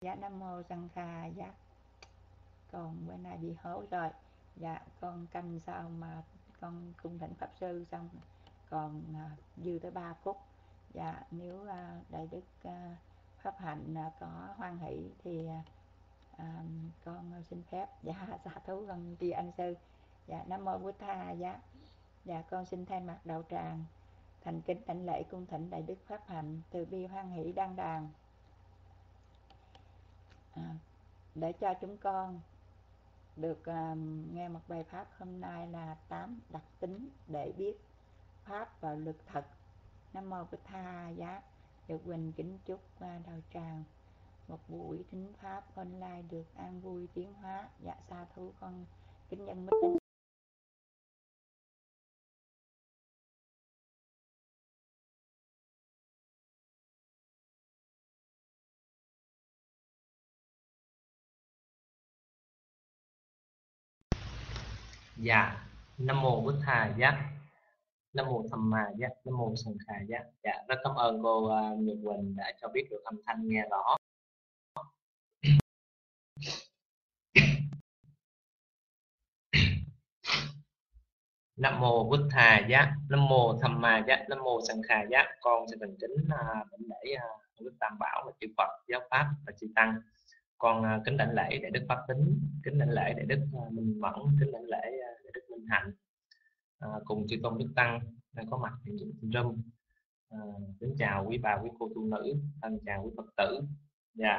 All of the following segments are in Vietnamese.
Dạ Nam Mô Sang Kha. Dạ con bữa nay bị hố rồi. Dạ con canh sao mà con cung thỉnh Pháp Sư xong còn dư tới 3 phút. Dạ nếu Đại Đức Pháp Hạnh có hoan hỷ thì con xin phép. Dạ xá thú con tri ân sư. Dạ Nam Mô Bụt Tha. Dạ con xin thay mặt đạo tràng thành kính đảnh lễ cung thỉnh Đại Đức Pháp Hạnh từ bi hoan hỷ đăng đàn để cho chúng con được nghe một bài pháp hôm nay là 8 đặc tính để biết pháp và lực thật. Nam Mô Bụt Tha. Giá được Quỳnh kính chúc đạo tràng một buổi thính pháp online được an vui tiến hóa. Dạ sa thú con kính nhân mít đến. Dạ Nam Mô Bụt Tha. Dạ Nam Mô Tham Ma. Dạ Nam Mô Sang Kha. Dạ rất cảm ơn cô Nhật Quỳnh đã cho biết được âm thanh nghe rõ. Nam Mô Bụt Tha. Dạ Nam Mô Tham Ma. Dạ Nam Mô Sang Kha. Dạ con sẽ thành kính đảnh lễ Đức Tam Bảo và chư Phật, giáo pháp và chư Tăng. Con kính đảnh lễ Đại Đức Pháp Tính, kính đảnh lễ Đại Đức Minh Mẫn, kính đảnh lễ Đại Đức Minh Hạnh, cùng chư tôn đức tăng đang có mặt hiện diện trên room. Kính chào quý bà, quý cô tu nữ, thân chào quý Phật tử. Dạ.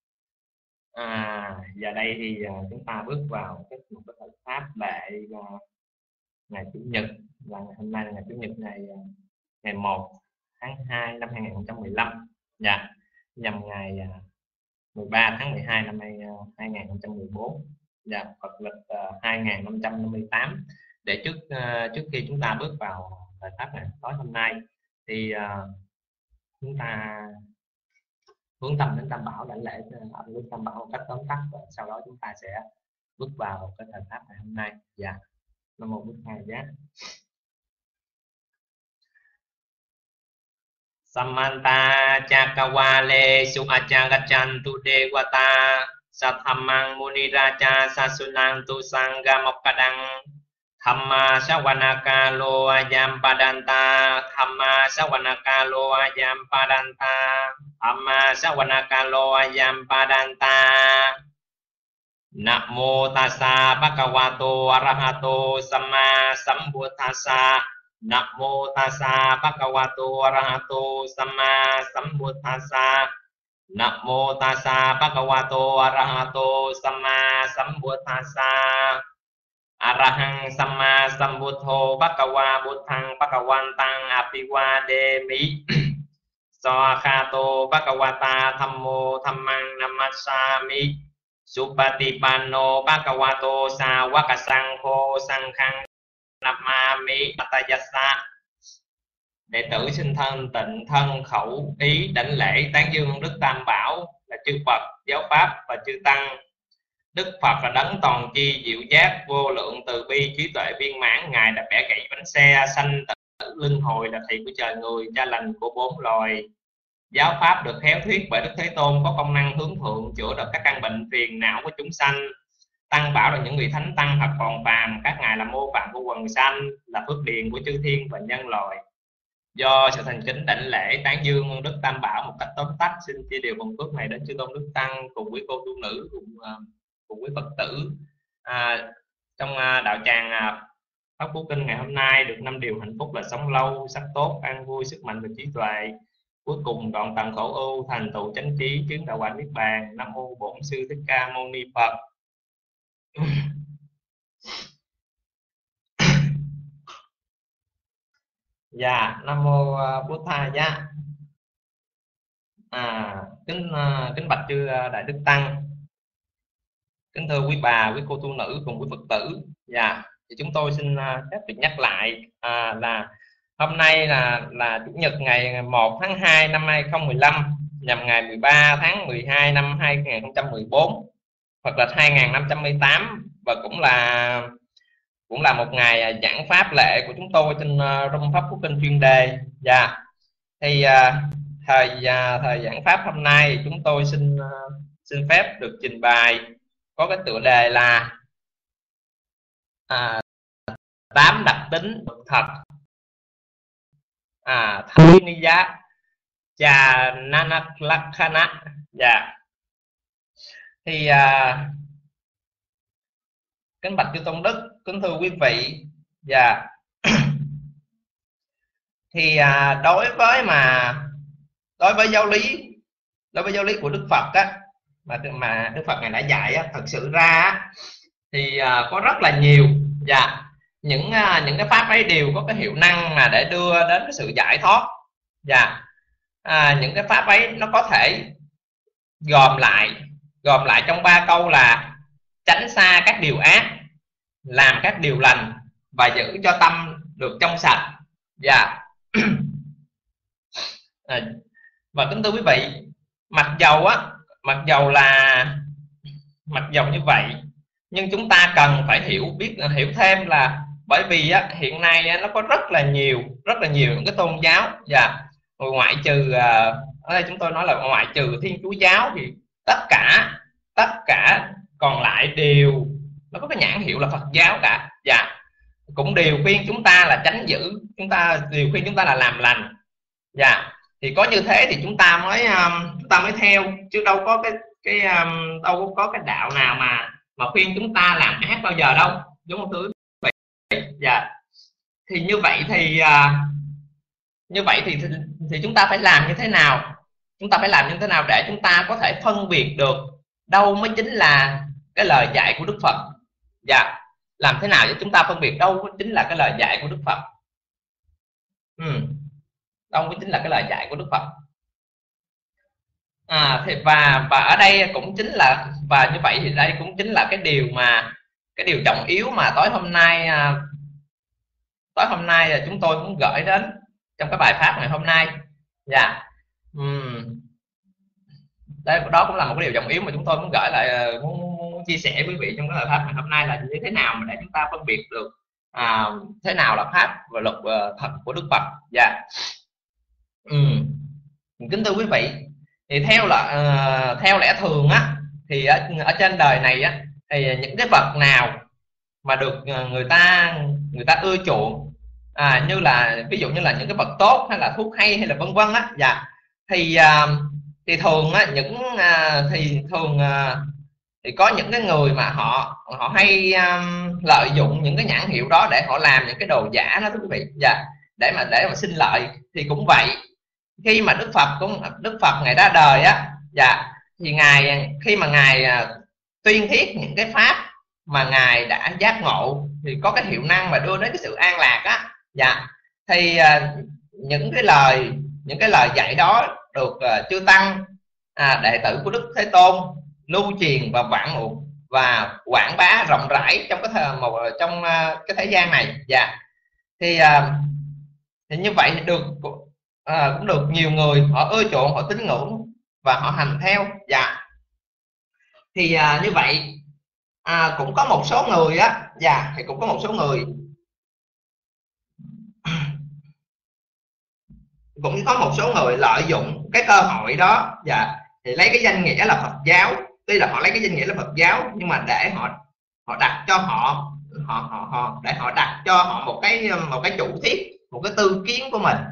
Giờ đây thì chúng ta bước vào một cái thời pháp lệ ngày Chủ nhật, là hôm nay là ngày Chủ nhật ngày 1 tháng 2 năm 2015. Dạ. Nhằm ngày 13 tháng 12 năm 2014. Dạ, Phật lịch 2558. Để trước khi chúng ta bước vào thời pháp này tối hôm nay thì chúng ta hướng tâm đến Tam Bảo, đảnh lễ với Tam Bảo một cách tóm tắt, và sau đó chúng ta sẽ bước vào cái thời pháp ngày hôm nay. Dạ. Nam Mô Bụt Tha. Dạ. Samanta Chakawale Suachagachantu Devata Sathamang Muniraja Sasunantu Sangamokadang Thamma Sawanakalo Ayam Padanta Thamma Sawanakalo Ayam Padanta Thamma Sawanakalo Ayam Padanta. Namo Tassa Bhagavato Arahato Samma Sambuddhassa. Namo Tassa Bhagavato Arahato Samma Sambuddhassa. Namo Tassa Bhagavato Arahato Samma Sambuddhassa. Arahang Samma Sambuddho Bhagava Buddhang Bhagavantang Apiwademi. Soakhato Bhagavata Thammo Dhammang Namassami. Supatipanno Bhagavato Sawaka Sangho Sanghang Namami Atayassa. Đệ tử xin thân tịnh thân khẩu ý đảnh lễ tán dương Đức Tam Bảo là chư Phật, giáo pháp và chư Tăng. Đức Phật là đấng toàn chi diệu giác, vô lượng từ bi, trí tuệ viên mãn. Ngài đã bẻ gãy bánh xe, sanh tử luân hồi, là thầy của trời người, cha lành của bốn loài. Giáo pháp được khéo thuyết bởi Đức Thế Tôn có công năng hướng thượng, chữa được các căn bệnh phiền não của chúng sanh. Tăng Bảo là những vị thánh tăng thật còn phàm, các ngài là mô phạm của quần sanh, là phước điền của chư thiên và nhân loại. Do sự thành kính đảnh lễ tán dương Đức Tam Bảo một cách tóm tắt, xin chia điều phần phước này đến chư tôn đức tăng cùng quý cô tu nữ, cùng quý Phật tử. Trong đạo tràng Pháp Phú Kinh ngày hôm nay được 5 điều hạnh phúc là sống lâu, sắc tốt, an vui, sức mạnh và trí tuệ. Cuối cùng đoạn tận khổ ưu, thành tựu chánh trí, chứng đạo quả niết bàn. Nam mô Bổn Sư Thích Ca Mâu Ni Phật. Dạ, Nam Mô Bụt Tha. Dạ. Kính bạch chư đại đức tăng, kính thưa quý bà, quý cô tu nữ cùng quý Phật tử. Dạ, thì chúng tôi xin phép được nhắc lại là hôm nay là Chủ nhật ngày 1 tháng 2 năm 2015, nhằm ngày 13 tháng 12 năm 2014, hoặc là 2508, và cũng là một ngày giảng pháp lệ của chúng tôi trên room Pháp Phú Kinh chuyên đề. Dạ. Thì thời giảng pháp hôm nay chúng tôi xin xin phép được trình bày có cái tựa đề là 8 đặc tính thật Thaniya Cha Nanak Lakhana. Dạ. Thì kính bạch chư tôn đức, kính thưa quý vị, dạ. Thì đối với giáo lý của Đức Phật á, mà Đức Phật ngài đã dạy á, thật sự ra á, thì có rất là nhiều, dạ, những cái pháp ấy đều có cái hiệu năng mà để đưa đến cái sự giải thoát. Dạ. Những cái pháp ấy nó có thể gồm lại trong 3 câu là tránh xa các điều ác, làm các điều lành và giữ cho tâm được trong sạch. Dạ. Và kính thưa quý vị, mặc dầu như vậy, nhưng chúng ta cần phải hiểu thêm là bởi vì á, hiện nay á, nó có rất là nhiều những cái tôn giáo, và ngoại trừ ở đây chúng tôi nói là ngoại trừ Thiên Chúa giáo thì tất cả còn lại đều nó có cái nhãn hiệu là Phật giáo cả. Dạ. Cũng đều khuyên chúng ta là tránh giữ, đều khuyên chúng ta là làm lành. Dạ. Thì có như thế thì chúng ta mới theo, chứ đâu có đâu có cái đạo nào mà khuyên chúng ta làm ác bao giờ đâu, đúng không thưa quý vị? Dạ. Thì như vậy thì chúng ta phải làm như thế nào? Chúng ta phải làm như thế nào để chúng ta có thể phân biệt được đâu mới chính là cái lời dạy của Đức Phật? Dạ. Làm thế nào để chúng ta phân biệt đâu chính là cái lời dạy của Đức Phật? Đâu mới chính là cái lời dạy của Đức Phật? Và ở đây cũng chính là, và như vậy thì đây cũng chính là cái điều trọng yếu mà tối hôm nay chúng tôi muốn gửi đến trong cái bài pháp ngày hôm nay. Dạ. Đó cũng là một cái điều trọng yếu mà chúng tôi muốn gửi lại, muốn chia sẻ với quý vị trong cái bài pháp ngày hôm nay, là như thế nào mà để chúng ta phân biệt được thế nào là pháp và luật thật của Đức Phật. Dạ. Kính thưa quý vị, thì theo lẽ thường á, thì ở trên đời này á, thì những cái vật nào mà được người ta ưa chuộng, như là ví dụ như là những cái vật tốt hay là thuốc hay là vân vân á, dạ, thì thường á, thì có những cái người mà họ hay lợi dụng những cái nhãn hiệu đó để họ làm những cái đồ giả đó, thưa quý vị. Dạ. để mà xin lợi. Thì cũng vậy, khi mà Đức Phật ngài ra đời á, dạ, thì khi mà ngài tuyên thuyết những cái pháp mà ngài đã giác ngộ, thì có cái hiệu năng mà đưa đến cái sự an lạc á, dạ, thì những cái lời dạy đó được chư tăng, đệ tử của Đức Thế Tôn lưu truyền và quảng bá rộng rãi trong cái thế gian này. Dạ. Thì như vậy thì cũng được nhiều người họ ưa chuộng, họ tín ngưỡng và họ hành theo. Dạ. Thì như vậy cũng có một số người á, dạ, thì cũng có một số người lợi dụng cái cơ hội đó, dạ, thì lấy cái danh nghĩa là Phật giáo. Tuy là họ lấy cái danh nghĩa là Phật giáo, nhưng mà để họ đặt cho họ đặt cho họ một cái chủ thuyết, một cái tư kiến của mình,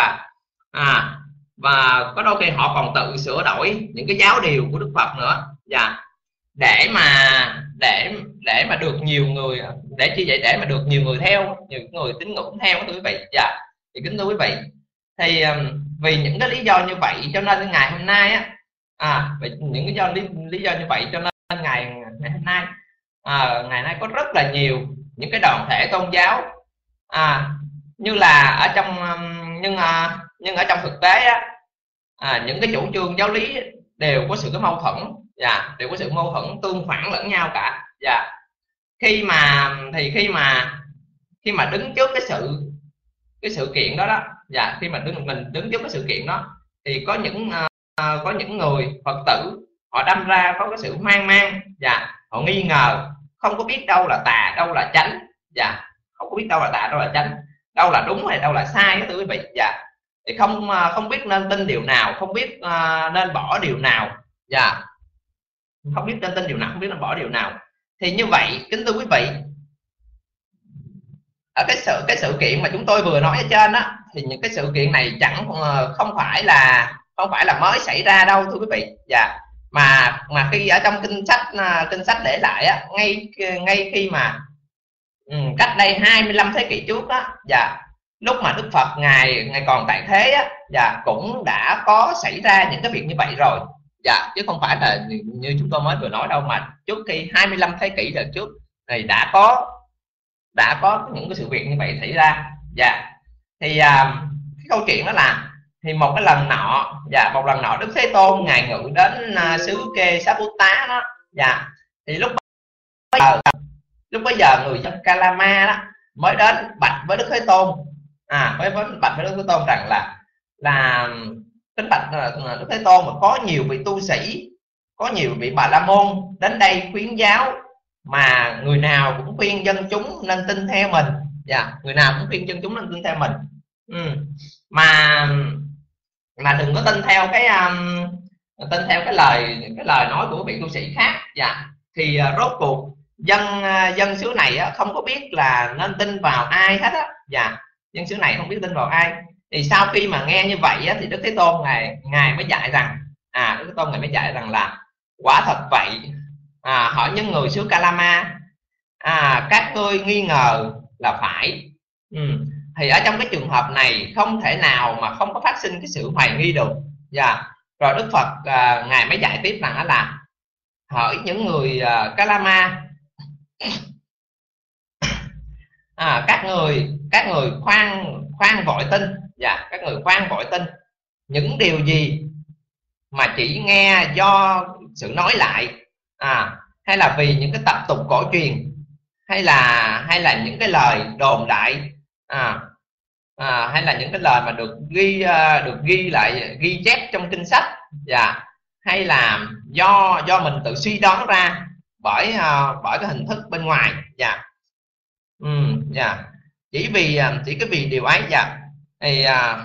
và có đôi khi họ còn tự sửa đổi những cái giáo điều của Đức Phật nữa. Dạ. để mà được nhiều người, để mà được nhiều người theo, nhiều người tín ngưỡng theo, quý vị. Dạ. Thì kính thưa quý vị, thì vì những cái lý do như vậy cho nên ngày hôm nay á, những cái lý do như vậy cho nên ngày hôm nay ngày nay có rất là nhiều những cái đoàn thể tôn giáo, như là ở trong nhưng ở trong thực tế á, những cái chủ trương giáo lý đều có sự mâu thuẫn, dạ, đều có sự mâu thuẫn tương phản lẫn nhau cả. Dạ. Khi mà đứng trước cái sự kiện đó, dạ, khi mà mình đứng trước cái sự kiện đó, thì có những người Phật tử họ đâm ra có cái sự hoang mang, dạ, họ nghi ngờ, không có biết đâu là tà đâu là chánh. Dạ. Không có biết đâu là tà đâu là chánh, đâu là đúng hay đâu là sai đó, thưa quý vị. Dạ. Thì không biết nên tin điều nào, không biết nên bỏ điều nào. Dạ. không biết nên tin điều nào, không biết nên bỏ điều nào. Thì như vậy kính thưa quý vị, ở cái sự kiện mà chúng tôi vừa nói ở trên á, thì những cái sự kiện này không phải là mới xảy ra đâu thưa quý vị. Dạ, mà khi ở trong kinh sách để lại á, ngay khi mà cách đây 25 thế kỷ trước á, dạ, lúc mà Đức Phật ngài còn tại thế á, dạ, cũng đã có xảy ra những cái việc như vậy rồi. Dạ, chứ không phải là như chúng tôi mới vừa nói đâu, mà trước khi 25 thế kỷ lần trước này đã có những cái sự việc như vậy xảy ra. Dạ, thì cái câu chuyện đó là, thì một lần nọ Đức Thế Tôn ngài ngự đến xứ Kê Xá Bút Tá đó. Dạ, thì lúc bấy giờ người dân Kalama đó mới đến bạch với Đức Thế Tôn, mới bạch với Đức Thế Tôn rằng là kính bạch Đức Thế Tôn, mà có nhiều vị tu sĩ, có nhiều vị Bà La Môn đến đây khuyến giáo, mà người nào cũng khuyên dân chúng nên tin theo mình. Dạ, người nào cũng khuyên dân chúng nên tin theo mình. Mà đừng có tin theo cái lời nói của vị tu sĩ khác. Dạ, thì rốt cuộc dân xứ này không có biết là nên tin vào ai hết á. Dạ, dân xứ này không biết tin vào ai. Thì sau khi mà nghe như vậy thì Đức Thế Tôn ngài mới dạy rằng, Đức Thế Tôn ngài mới dạy rằng là quả thật vậy, hỏi những người xứ Kalama, các ngươi nghi ngờ là phải. Thì ở trong cái trường hợp này không thể nào mà không có phát sinh cái sự hoài nghi được. Dạ, rồi Đức Phật ngài mới dạy tiếp rằng là hỏi những người Kalama, các người khoan vội tin. Dạ, các người khoan vội tin những điều gì mà chỉ nghe do sự nói lại, hay là vì những cái tập tục cổ truyền, hay là những cái lời đồn đại, hay là những cái lời mà được ghi chép trong kinh sách. Dạ, hay là do mình tự suy đoán ra bởi cái hình thức bên ngoài. Dạ, dạ, chỉ cái vì điều ấy. Dạ, thì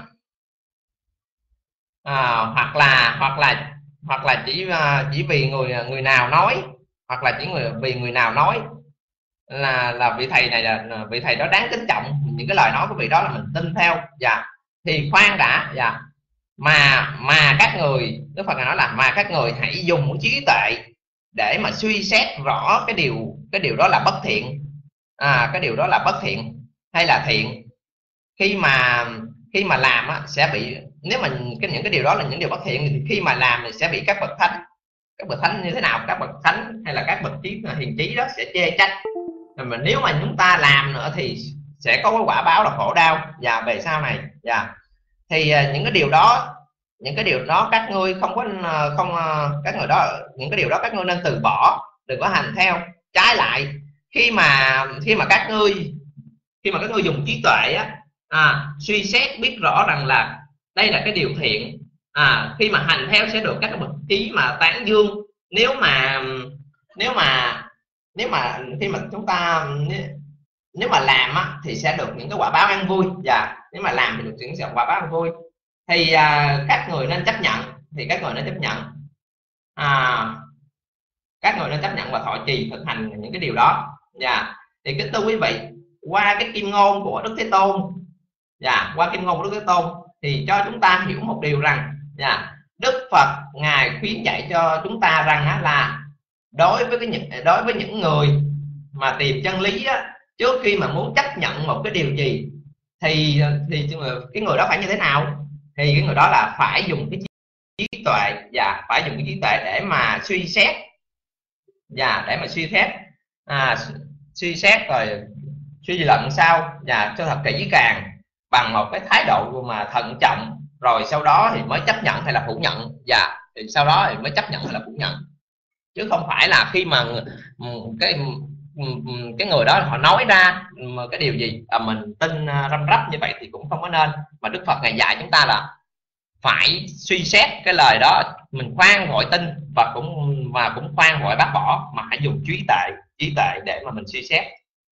hoặc là chỉ vì người nào nói, hoặc là vì người nào nói là vị thầy này, là vị thầy đó đáng kính trọng, những cái lời nói của vị đó là mình tin theo. Dạ, thì khoan đã. Dạ, mà các người, Đức Phật nói là mà các người hãy dùng trí tuệ để mà suy xét rõ cái điều đó là bất thiện, cái điều đó là bất thiện hay là thiện. Khi mà làm á, sẽ bị, nếu mà những cái điều đó là những điều bất thiện, thì khi mà làm thì sẽ bị các bậc thánh như thế nào, các bậc thánh hay là các bậc hiền trí đó sẽ chê trách. Mà nếu mà chúng ta làm nữa thì sẽ có cái quả báo là khổ đau và về sau này. Dạ, thì những cái điều đó các ngươi các người đó, những cái điều đó các ngươi nên từ bỏ, đừng có hành theo. Trái lại, khi mà các ngươi dùng trí tuệ suy xét biết rõ rằng là đây là cái điều thiện, khi mà hành theo sẽ được các bậc trí mà tán dương. Nếu mà khi mà chúng ta, nếu mà làm thì sẽ được những cái quả báo ăn vui. Và nếu mà làm thì được những quả báo ăn vui. Thì các người nên chấp nhận, các người nên chấp nhận và thọ trì thực hành những cái điều đó. Thì kính thưa quý vị, qua cái kim ngôn của Đức Thế Tôn, thì cho chúng ta hiểu một điều rằng, Đức Phật ngài khuyến dạy cho chúng ta rằng là đối với những người mà tìm chân lý trước khi mà muốn chấp nhận một cái điều gì thì cái người đó phải như thế nào? Thì cái người đó là phải dùng cái trí tuệ, phải dùng cái trí tuệ để mà suy xét, suy xét rồi suy luận sao, cho thật kỹ càng, bằng một cái thái độ mà thận trọng, rồi sau đó thì mới chấp nhận hay là phủ nhận. Thì sau đó thì mới chấp nhận hay là phủ nhận, chứ không phải là khi mà cái người đó họ nói ra cái điều gì mình tin răm rắp như vậy thì cũng không có nên. Mà Đức Phật ngài dạy chúng ta là phải suy xét cái lời đó, mình khoan vội tin và cũng khoan vội bác bỏ, mà hãy dùng trí tuệ để mà mình suy xét.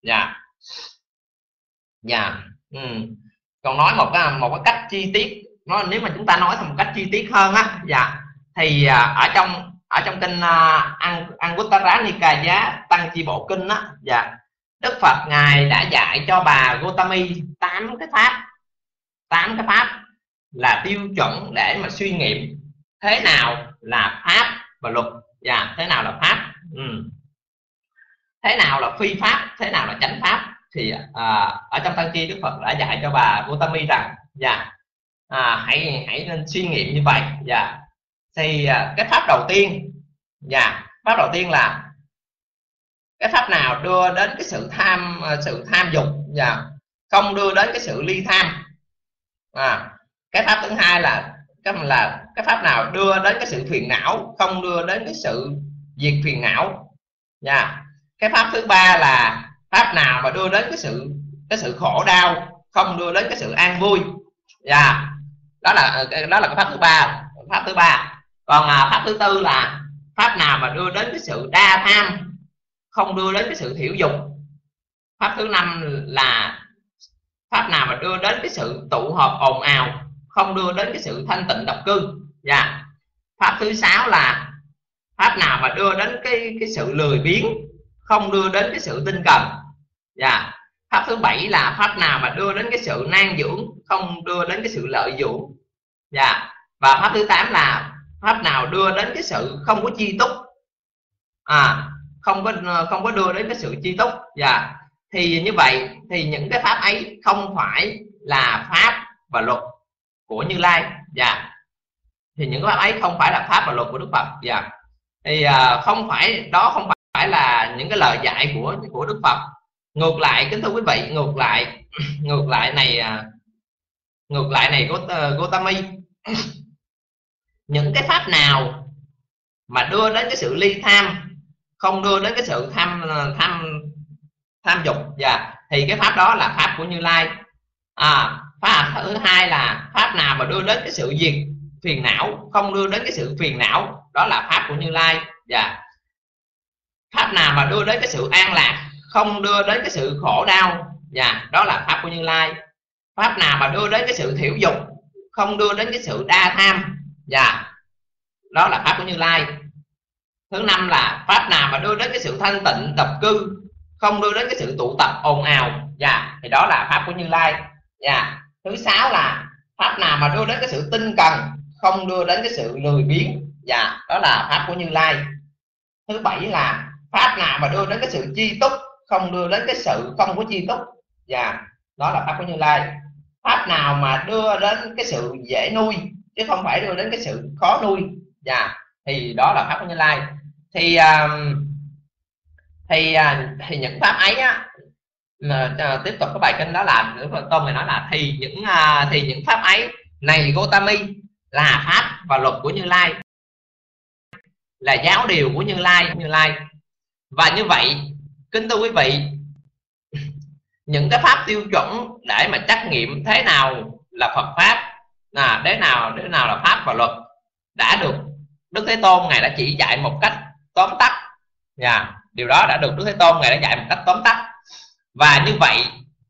Còn nói một cái cách chi tiết, nếu mà chúng ta nói một cách chi tiết hơn thì ở ở trong kinh Anguttara Nikaya Tăng Chi Bộ Kinh á, dạ, Đức Phật ngài đã dạy cho bà Gotami 8 cái pháp là tiêu chuẩn để mà suy nghiệm thế nào là pháp và luật, dạ, thế nào là pháp, thế nào là phi pháp, thế nào là chánh pháp. Thì ở trong Tăng Chi Đức Phật đã dạy cho bà Gotami rằng, dạ, hãy nên suy nghiệm như vậy, dạ. Thì cái pháp đầu tiên, dạ, pháp đầu tiên là cái pháp nào đưa đến cái sự tham dục, dạ, không đưa đến cái sự ly tham. Cái pháp thứ hai là cái pháp nào đưa đến cái sự phiền não, không đưa đến cái sự diệt phiền não, dạ. Cái pháp thứ ba là pháp nào mà đưa đến cái sự khổ đau, không đưa đến cái sự an vui, dạ. Đó là cái pháp thứ ba. Còn pháp thứ tư là pháp nào mà đưa đến cái sự đa tham, không đưa đến cái sự thiểu dục. Pháp thứ năm là pháp nào mà đưa đến cái sự tụ họp ồn ào, không đưa đến cái sự thanh tịnh độc cư, dạ. Pháp thứ sáu là pháp nào mà đưa đến cái sự lười biếng, không đưa đến cái sự tinh cần, dạ. Pháp thứ bảy là pháp nào mà đưa đến cái sự nan dưỡng, không đưa đến cái sự lợi dưỡng, dạ. Và pháp thứ 8 là pháp nào đưa đến cái sự không có chi túc, không có đưa đến cái sự chi túc, dạ. Thì như vậy thì những cái pháp ấy không phải là pháp và luật của Như Lai, dạ. Thì những cái pháp ấy không phải là pháp và luật của Đức Phật, dạ. Thì không phải là những cái lời dạy của Đức Phật. Ngược lại, kính thưa quý vị, ngược lại này Gotami, những cái pháp nào mà đưa đến cái sự ly tham, không đưa đến cái sự tham dục, dạ, thì cái pháp đó là pháp của Như Lai. Pháp thứ hai là pháp nào mà đưa đến cái sự diệt phiền não, không đưa đến cái sự phiền não, đó là pháp của Như Lai, dạ. Pháp nào mà đưa đến cái sự an lạc, không đưa đến cái sự khổ đau, dạ, đó là pháp của Như Lai. Pháp nào mà đưa đến cái sự thiểu dục, không đưa đến cái sự đa tham, dạ, đó là pháp của Như Lai. Thứ năm là pháp nào mà đưa đến cái sự thanh tịnh độc cư, không đưa đến cái sự tụ tập ồn ào, dạ, thì đó là pháp của Như Lai, dạ. Thứ sáu là pháp nào mà đưa đến cái sự tinh cần, không đưa đến cái sự lười biếng, dạ, đó là pháp của Như Lai. Thứ bảy là pháp nào mà đưa đến cái sự chi túc, không đưa đến cái sự không có chi túc, dạ, đó là pháp của Như Lai. Pháp nào mà đưa đến cái sự dễ nuôi chứ không phải đưa đến cái sự khó nuôi, dạ, thì đó là pháp của Như Lai. Thì những pháp ấy á, tiếp tục cái bài kinh đó là Tôn này nói là thì những pháp ấy này Gotami là pháp và luật của Như Lai, là giáo điều của Như Lai. Và như vậy, kính thưa quý vị, những cái pháp tiêu chuẩn để mà trắc nghiệm thế nào là Phật pháp, thế nào là pháp và luật đã được Đức Thế Tôn ngài đã chỉ dạy một cách tóm tắt, điều đó đã được Đức Thế Tôn ngài đã dạy một cách tóm tắt. Và như vậy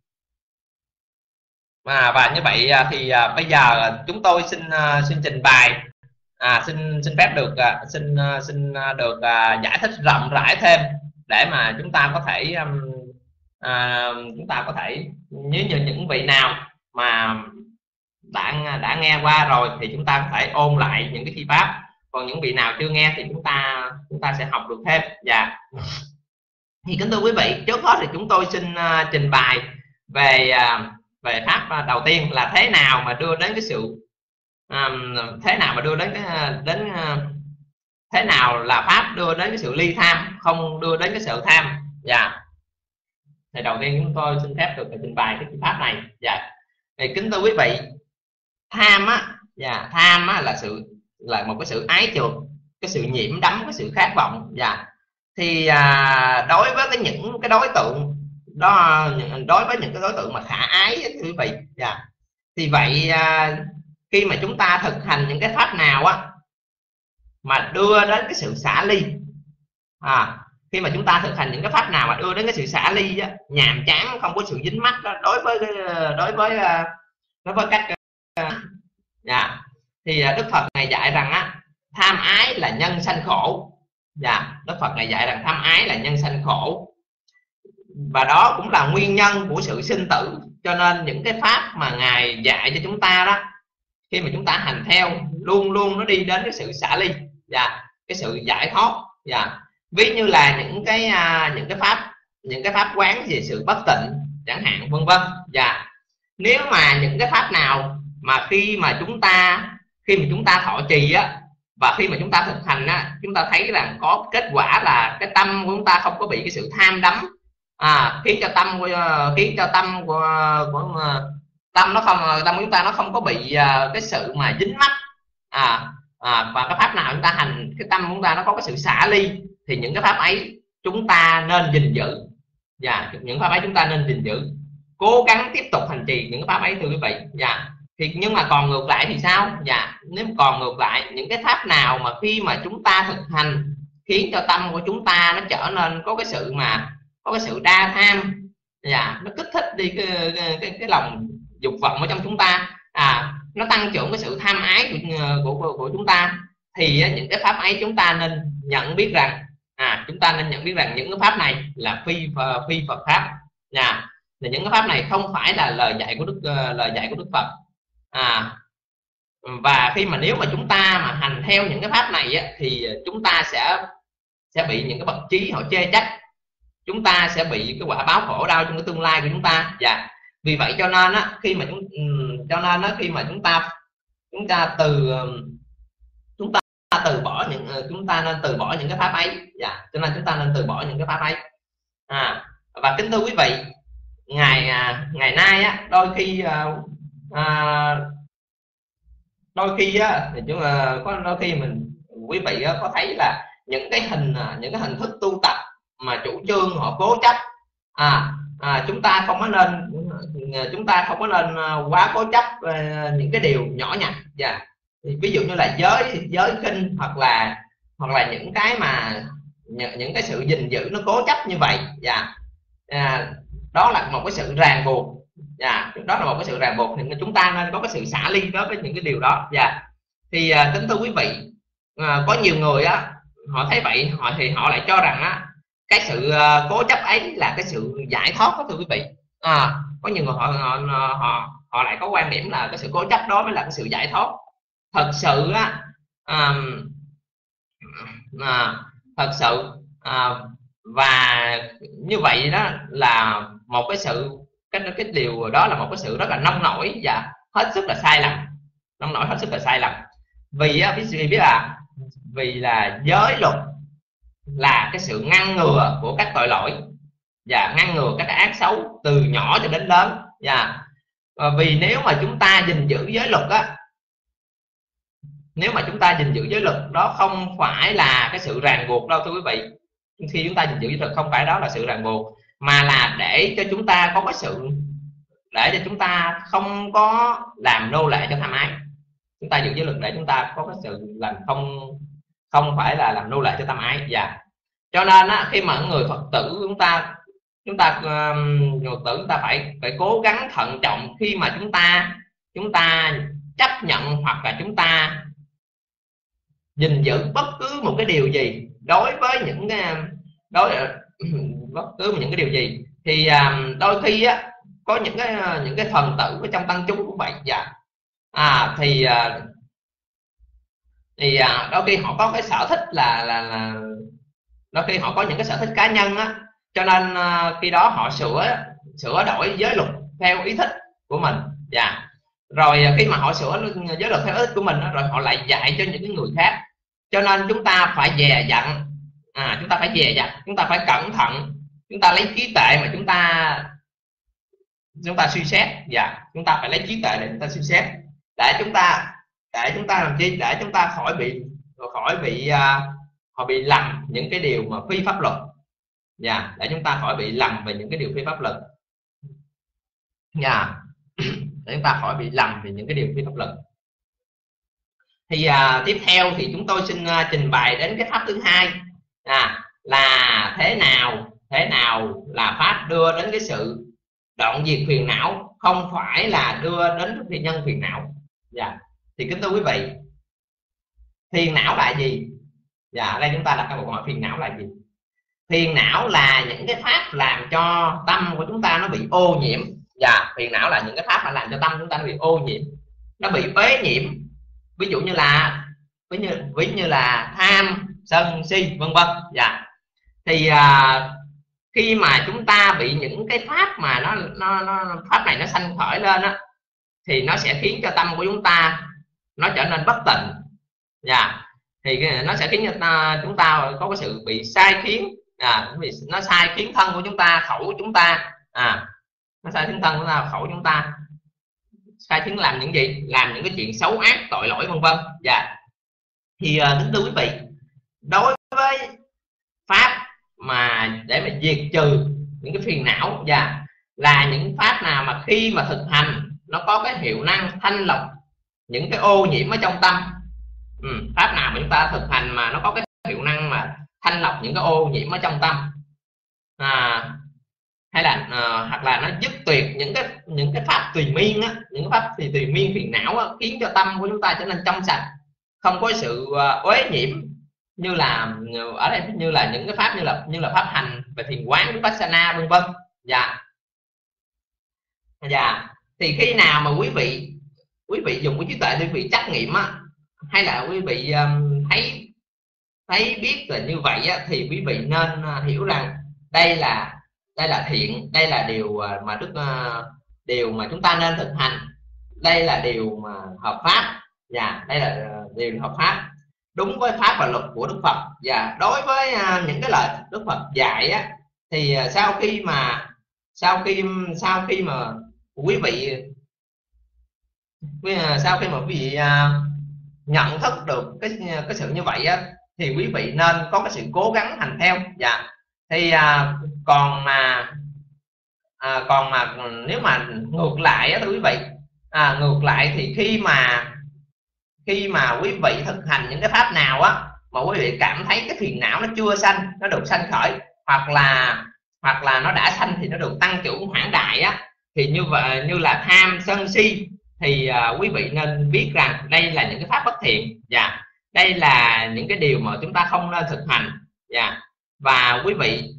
thì bây giờ chúng tôi xin trình bày, xin phép được giải thích rộng rãi thêm để mà chúng ta có thể nếu như những vị nào mà đã nghe qua rồi thì chúng ta có thể ôn lại những cái thi pháp, còn những vị nào chưa nghe thì chúng ta sẽ học được thêm. Dạ. Thì kính thưa quý vị, trước hết thì chúng tôi xin trình bày về pháp đầu tiên là thế nào mà đưa đến cái sự thế nào là pháp đưa đến cái sự ly tham, không đưa đến cái sự tham. Dạ. Thì đầu tiên chúng tôi xin phép được trình bày cái pháp này. Dạ. Thì kính thưa quý vị, tham á là một cái sự ái chuộng, cái sự nhiễm đắm, cái sự khát vọng. Dạ. Thì đối với những cái đối tượng đó, đối với những cái đối tượng mà khả ái, quý vị, dạ, thì vậy khi mà chúng ta thực hành những cái pháp nào á mà đưa đến cái sự xả ly, khi mà chúng ta thực hành những cái pháp nào mà đưa đến cái sự xả ly á, nhàm chán, không có sự dính mắc đó, đối với các thì Đức Phật này dạy rằng á, tham ái là nhân sanh khổ. Dạ, Đức Phật này dạy rằng tham ái là nhân sanh khổ, và đó cũng là nguyên nhân của sự sinh tử. Cho nên những cái pháp mà Ngài dạy cho chúng ta đó, khi mà chúng ta hành theo, luôn luôn nó đi đến cái sự xả ly, cái sự giải thoát. Ví như là những cái pháp quán về sự bất tịnh chẳng hạn, vân vân. Nếu mà những cái pháp nào mà khi mà chúng ta thọ trì á, và khi mà chúng ta thực hành á, chúng ta thấy rằng có kết quả là cái tâm của chúng ta không có bị cái sự tham đắm, khiến cho tâm của chúng ta nó không có bị cái sự mà dính mắc, và cái pháp nào chúng ta hành, cái tâm của chúng ta nó có cái sự xả ly, thì những cái pháp ấy chúng ta nên gìn giữ. Những pháp ấy chúng ta nên gìn giữ, cố gắng tiếp tục hành trì những cái pháp ấy, thưa quý vị. Thì nhưng mà còn ngược lại thì sao? Nếu còn ngược lại, những cái pháp nào mà khi mà chúng ta thực hành khiến cho tâm của chúng ta nó trở nên có cái sự đa tham, nó kích thích đi cái lòng dục vọng ở trong chúng ta, nó tăng trưởng cái sự tham ái của chúng ta, thì những cái pháp ấy chúng ta nên nhận biết rằng những cái pháp này là phi Phật pháp. Là những cái pháp này không phải là lời dạy của Đức Phật. Và khi mà nếu mà chúng ta mà hành theo những cái pháp này thì chúng ta sẽ bị những cái bậc trí họ chê trách, chúng ta sẽ bị cái quả báo khổ đau trong cái tương lai của chúng ta. Vì vậy cho nên khi mà chúng ta nên từ bỏ những cái pháp ấy. Cho nên chúng ta nên từ bỏ những cái pháp ấy. Và kính thưa quý vị, ngày nay đôi khi quý vị có thấy là những cái hình thức tu tập mà chủ trương họ cố chấp, chúng ta không có nên quá cố chấp những cái điều nhỏ nhặt. Ví dụ như là giới kinh, hoặc là những cái sự gìn giữ nó cố chấp như vậy. Đó là một cái sự ràng buộc. Thì chúng ta nên có cái sự xả ly đối với những cái điều đó. Thì kính thưa quý vị, có nhiều người họ thấy vậy, họ lại cho rằng cái sự cố chấp ấy là cái sự giải thoát đó, thưa quý vị. Có nhiều người họ lại có quan điểm là cái sự cố chấp đó mới là cái sự giải thoát. Thật sự và như vậy đó là một cái sự cái điều đó là một cái sự rất là nông nổi và hết sức là sai lầm. Vì là giới luật là cái sự ngăn ngừa của các tội lỗi và ngăn ngừa các ác xấu từ nhỏ cho đến lớn. Vì nếu mà chúng ta gìn giữ giới luật đó không phải là cái sự ràng buộc đâu, thưa quý vị. Khi chúng ta gìn giữ giới luật không phải đó là sự ràng buộc, mà là để cho chúng ta chúng ta không có làm nô lệ cho tham ái. Chúng ta giữ giới luật để chúng ta có cái sự làm không phải là làm nô lệ cho tham ái. Cho nên khi mà người Phật tử chúng ta phải cố gắng thận trọng khi mà chúng ta chấp nhận hoặc là chúng ta gìn giữ bất cứ một cái điều gì đối với bất cứ những cái điều gì. Thì đôi khi có những cái phần tử ở trong tăng chúng cũng vậy. Thì đôi khi họ có cái sở thích là đôi khi họ có những cái sở thích cá nhân cho nên khi đó họ sửa đổi giới luật theo ý thích của mình. Rồi khi mà họ sửa giới luật theo ý thích của mình rồi họ lại dạy cho những người khác. Cho nên chúng ta phải dè dặt, chúng ta phải cẩn thận, chúng ta lấy trí tuệ mà chúng ta suy xét. Chúng ta phải lấy trí tuệ để chúng ta suy xét, để chúng ta làm chi, để chúng ta khỏi bị lầm những cái điều mà phi pháp luật. Để chúng ta khỏi bị lầm về những cái điều phi pháp luật. Để chúng ta khỏi bị lầm về những cái điều phi pháp luật. Thì tiếp theo thì chúng tôi xin trình bày đến cái pháp thứ hai, là thế nào là pháp đưa đến cái sự đoạn diệt phiền não, không phải là đưa đến nhân phiền não. Thì kính thưa quý vị, Phiền não là gì? Dạ, ở đây chúng ta đặt cái câu hỏi phiền não là gì? Phiền não là những cái pháp làm cho tâm của chúng ta nó bị ô nhiễm. Dạ, phiền não là những cái pháp mà làm cho tâm chúng ta nó bị ô nhiễm, nó bị uế nhiễm. Ví dụ như là tham, sân, si, vân vân. Dạ. Thì khi mà chúng ta bị những cái pháp mà pháp này nó sanh khởi lên á, thì nó sẽ khiến cho tâm của chúng ta nó trở nên bất tịnh. Dạ. Thì nó sẽ khiến cho chúng ta có cái sự bị sai khiến. Nó sai khiến thân của chúng ta, khẩu của chúng ta. Nó sai khiến thân của chúng ta, khẩu của chúng ta. Sai khiến làm những gì? Làm những cái chuyện xấu ác, tội lỗi, vân vân. Dạ. Thì kính thưa quý vị, đối với pháp mà để mà diệt trừ những cái phiền não, và là những pháp nào mà khi mà thực hành nó có cái hiệu năng thanh lọc những cái ô nhiễm ở trong tâm. Pháp nào mà chúng ta thực hành mà nó có cái hiệu năng mà thanh lọc những cái ô nhiễm ở trong tâm, hay là hoặc là nó dứt tuyệt những cái pháp tùy miên á, những cái pháp tùy miên phiền não á, khiến cho tâm của chúng ta trở nên trong sạch, không có sự uế nhiễm, như là ở đây như là những cái pháp như là pháp hành về thiền quán, vipassana, vân vân. Dạ. Dạ. Thì khi nào mà quý vị dùng cái trí tuệ, quý vị trắc nghiệm á, hay là quý vị thấy biết là như vậy á, thì quý vị nên hiểu rằng đây là thiện, đây là điều mà chúng ta nên thực hành, đây là điều mà hợp pháp. Dạ, đây là điều hợp pháp, đúng với pháp và luật của Đức Phật. Và đối với những cái lời Đức Phật dạy á, thì sau khi mà quý vị nhận thức được cái sự như vậy á, thì quý vị nên có cái sự cố gắng hành theo. Dạ. Thì còn mà nếu mà ngược lại á, thưa quý vị, ngược lại thì khi mà quý vị thực hành những cái pháp nào á mà quý vị cảm thấy cái phiền não nó chưa sanh, nó được sanh khởi, hoặc là nó đã sanh thì nó được tăng trưởng hoảng đại á, thì như vậy, như là tham, sân, si, thì quý vị nên biết rằng đây là những cái pháp bất thiện. Dạ. Đây là những cái điều mà chúng ta không nên thực hành. Dạ. Và quý vị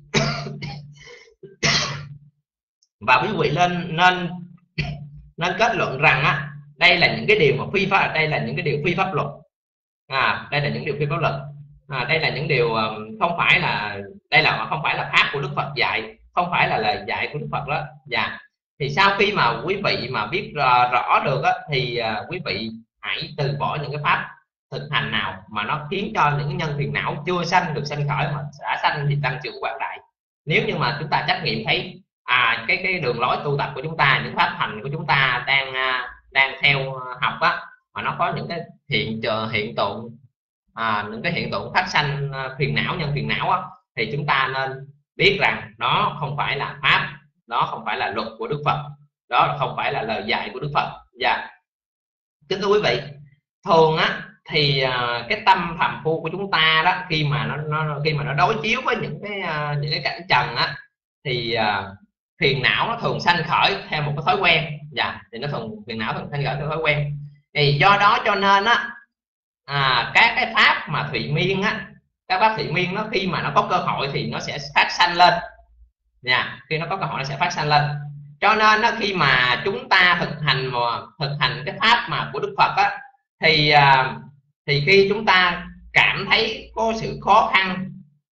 nên kết luận rằng á, đây là những cái điều mà phi pháp, đây là những cái điều phi pháp luật. Đây là những điều phi pháp luật. Đây là những điều không phải là pháp của Đức Phật dạy, không phải là lời dạy của Đức Phật đó. Dạ. Thì sau khi mà quý vị mà biết rõ được á, thì quý vị hãy từ bỏ những cái pháp thực hành nào mà nó khiến cho những nhân phiền não chưa sanh được sanh khởi, mà đã sanh thì tăng trưởng quảng đại. Nếu như mà chúng ta trắc nghiệm thấy cái đường lối tu tập của chúng ta, những pháp hành của chúng ta đang theo học á, mà nó có những cái hiện tượng những cái hiện tượng phát sanh phiền não, nhân phiền não á, thì chúng ta nên biết rằng đó không phải là pháp, đó không phải là luật của Đức Phật, đó không phải là lời dạy của Đức Phật. Dạ. Kính thưa quý vị, thường á thì cái tâm phàm phu của chúng ta đó, khi mà nó đối chiếu với những cái cảnh trần á, thì phiền não nó thường sanh khởi theo một cái thói quen. Dạ. Thì phiền não thường sanh khởi theo thói quen. Thì do đó cho nên á, các cái pháp mà thụy miên á, các pháp thụy miên nó khi mà nó có cơ hội thì nó sẽ phát sanh lên. Nha. Khi nó có cơ hội nó sẽ phát sanh lên. Cho nên đó, khi mà chúng ta thực hành cái pháp mà của Đức Phật á, thì khi chúng ta cảm thấy có sự khó khăn,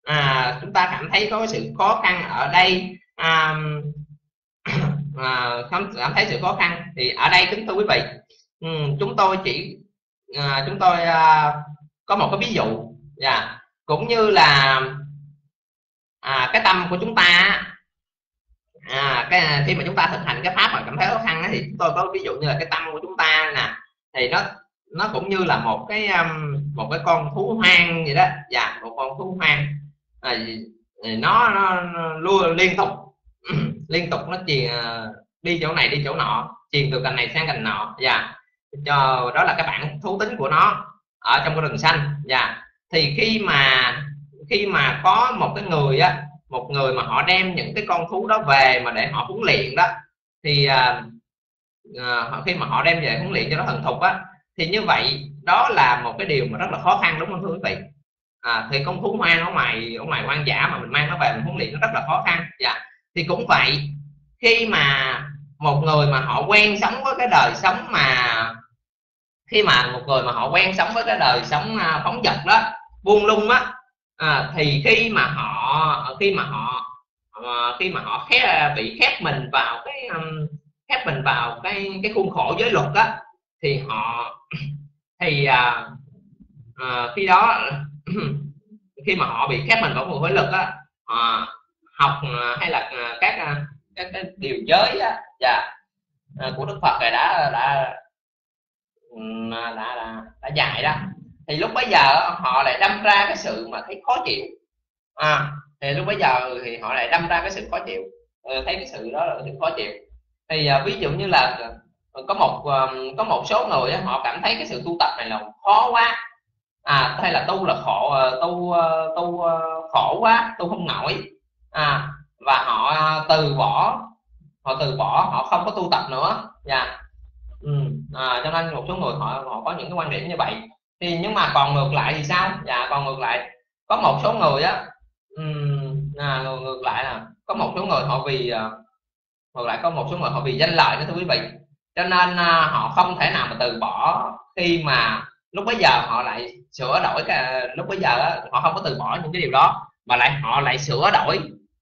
ở đây, cảm thấy sự khó khăn, thì ở đây kính thưa quý vị, chúng tôi có một cái ví dụ. Yeah. Cũng như là cái tâm của chúng ta, khi mà chúng ta thực hành cái pháp mà cảm thấy khó khăn thì chúng tôi có ví dụ như là cái tâm của chúng ta nè, thì nó cũng như là một cái con thú hoang vậy đó. Dạ. Một con thú hoang, nó luôn liên tục nó đi chỗ này đi chỗ nọ, truyền từ cành này sang cành nọ. Dạ. Đó là cái bản thú tính của nó ở trong cái rừng xanh. Dạ. Thì khi mà có một người mà họ đem những cái con thú đó về mà để họ huấn luyện đó, thì khi mà họ đem về huấn luyện cho nó thuần thục á, thì như vậy đó là một cái điều mà rất là khó khăn, đúng không thưa quý vị? Thì con thú hoang ở ngoài hoang dã mà mình mang nó về mình huấn luyện nó rất là khó khăn. Thì cũng vậy, khi mà một người mà họ quen sống với cái đời sống họ quen sống với cái đời sống phóng dật đó, buông lung á, thì khi mà họ bị khép mình vào cái khuôn khổ giới luật á, thì khi đó khi mà họ bị khép mình vào khuôn khổ giới luật á, học hay là các cái điều giới á, của Đức Phật này đã dạy đó, thì lúc bấy giờ họ lại đâm ra cái sự mà thấy khó chịu. Thì lúc bấy giờ thì họ lại đâm ra cái sự khó chịu, thấy cái sự đó là cái sự khó chịu. Thì ví dụ như là có một số người họ cảm thấy cái sự tu tập này là khó quá, hay là tu là khổ, khổ quá, tu không nổi, và họ từ bỏ, họ không có tu tập nữa. Cho nên một số người họ có những cái quan điểm như vậy. Thì nhưng mà còn ngược lại thì sao? Còn ngược lại có một số người ngược lại là có một số người họ vì danh lợi đó thưa quý vị, cho nên họ không thể nào mà từ bỏ, khi mà lúc bấy giờ họ lại sửa đổi lúc bấy giờ họ không có từ bỏ những cái điều đó, mà họ lại sửa đổi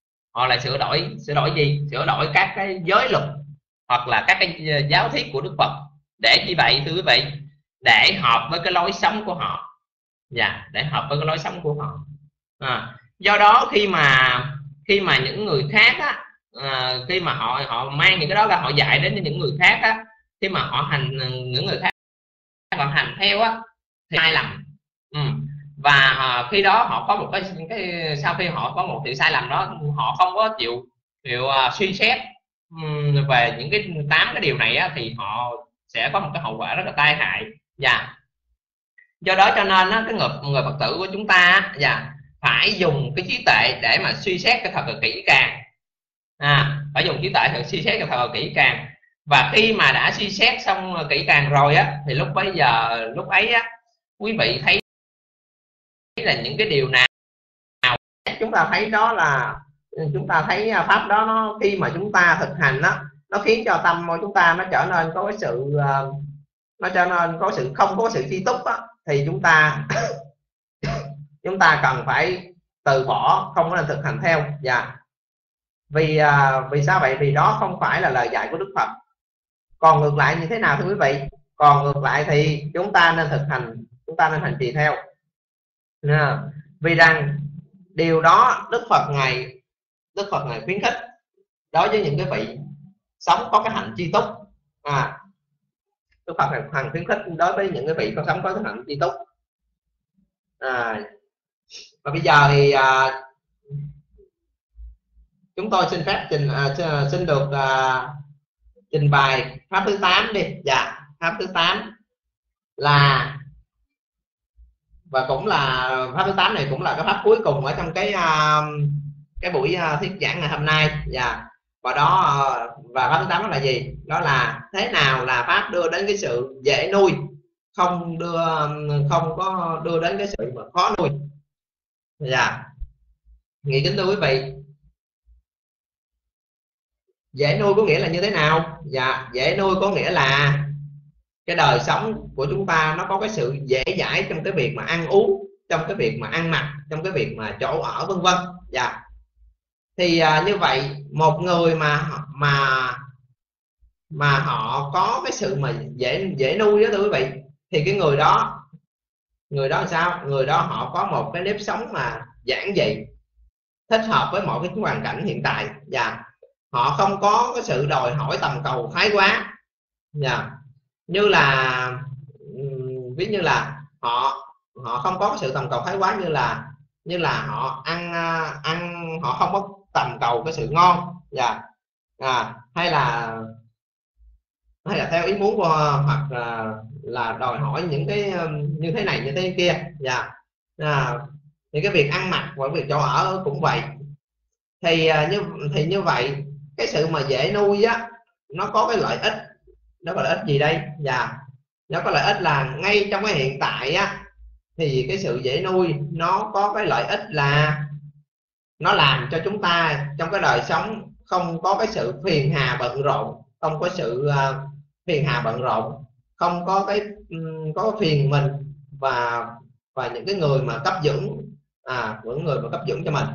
gì? Sửa đổi các cái giới luật hoặc là các cái giáo thuyết của Đức Phật. Để như vậy thưa quý vị, để hợp với cái lối sống của họ, để hợp với cái lối sống của họ. Do đó khi mà những người khác á, khi mà họ mang những cái đó ra họ dạy đến những người khác á, khi mà những người khác họ hành theo á thì sai lầm. Và khi đó họ có một cái sau khi họ có một sự sai lầm đó, họ không có chịu suy xét về những cái 8 cái điều này á, thì họ sẽ có một cái hậu quả rất là tai hại. Do đó cho nên á, cái người Phật tử của chúng ta phải dùng cái trí tuệ để mà suy xét cái thật là kỹ càng. Phải dùng trí tuệ để suy xét cái thật là kỹ càng. Và khi mà đã suy xét xong kỹ càng rồi á, thì lúc ấy á, quý vị thấy là những cái điều nào chúng ta thấy đó là chúng ta thấy pháp đó, nó khi mà chúng ta thực hành đó, nó khiến cho tâm của chúng ta nó trở nên có cái sự không có sự chi túc đó, thì chúng ta cần phải từ bỏ, không có nên thực hành theo. Vì sao vậy? Vì đó không phải là lời dạy của Đức Phật. Còn ngược lại như thế nào thưa quý vị? Còn ngược lại thì chúng ta nên thực hành, chúng ta nên hành trì theo. Vì rằng điều đó Đức Phật ngài khuyến khích đối với những cái vị sống có cái hạnh chi túc. Đức Phật ngài khuyến khích đối với những cái vị có sống có cái hạnh chi túc. Và bây giờ thì chúng tôi xin phép xin được trình bày pháp thứ 8 đi. Pháp thứ 8 là, và cũng là pháp thứ 8 này cũng là cái pháp cuối cùng ở trong cái buổi thuyết giảng ngày hôm nay. Và pháp thứ 8 đó là gì? Đó là thế nào là pháp đưa đến cái sự dễ nuôi, không có đưa đến cái sự mà khó nuôi. Nghĩ kính thưa quý vị, dễ nuôi có nghĩa là như thế nào? Dễ nuôi có nghĩa là cái đời sống của chúng ta nó có cái sự dễ dãi trong cái việc mà ăn uống, trong cái việc mà ăn mặc, trong cái việc mà chỗ ở vân vân. Thì như vậy một người mà họ có cái sự mà dễ nuôi đó thưa quý vị, thì cái người đó là sao? Người đó họ có một cái nếp sống mà giản dị, thích hợp với mọi cái hoàn cảnh hiện tại. Họ không có cái sự đòi hỏi tầm cầu thái quá. Như là ví như là họ không có cái sự tầm cầu thái quá, như là họ ăn họ không có tầm cầu cái sự ngon, hay là theo ý muốn của họ, hoặc là đòi hỏi những cái như thế này như thế kia. Thì cái việc ăn mặc và việc chỗ ở cũng vậy. Thì như vậy cái sự mà dễ nuôi á, nó có cái lợi ích. Nó có lợi ích gì đây? nó có lợi ích là ngay trong cái hiện tại á, thì cái sự dễ nuôi nó có cái lợi ích là nó làm cho chúng ta trong cái đời sống không có cái sự phiền hà bận rộn, không có sự phiền hà bận rộn, không có cái phiền mình và những cái người mà cấp dưỡng, những người mà cấp dưỡng cho mình.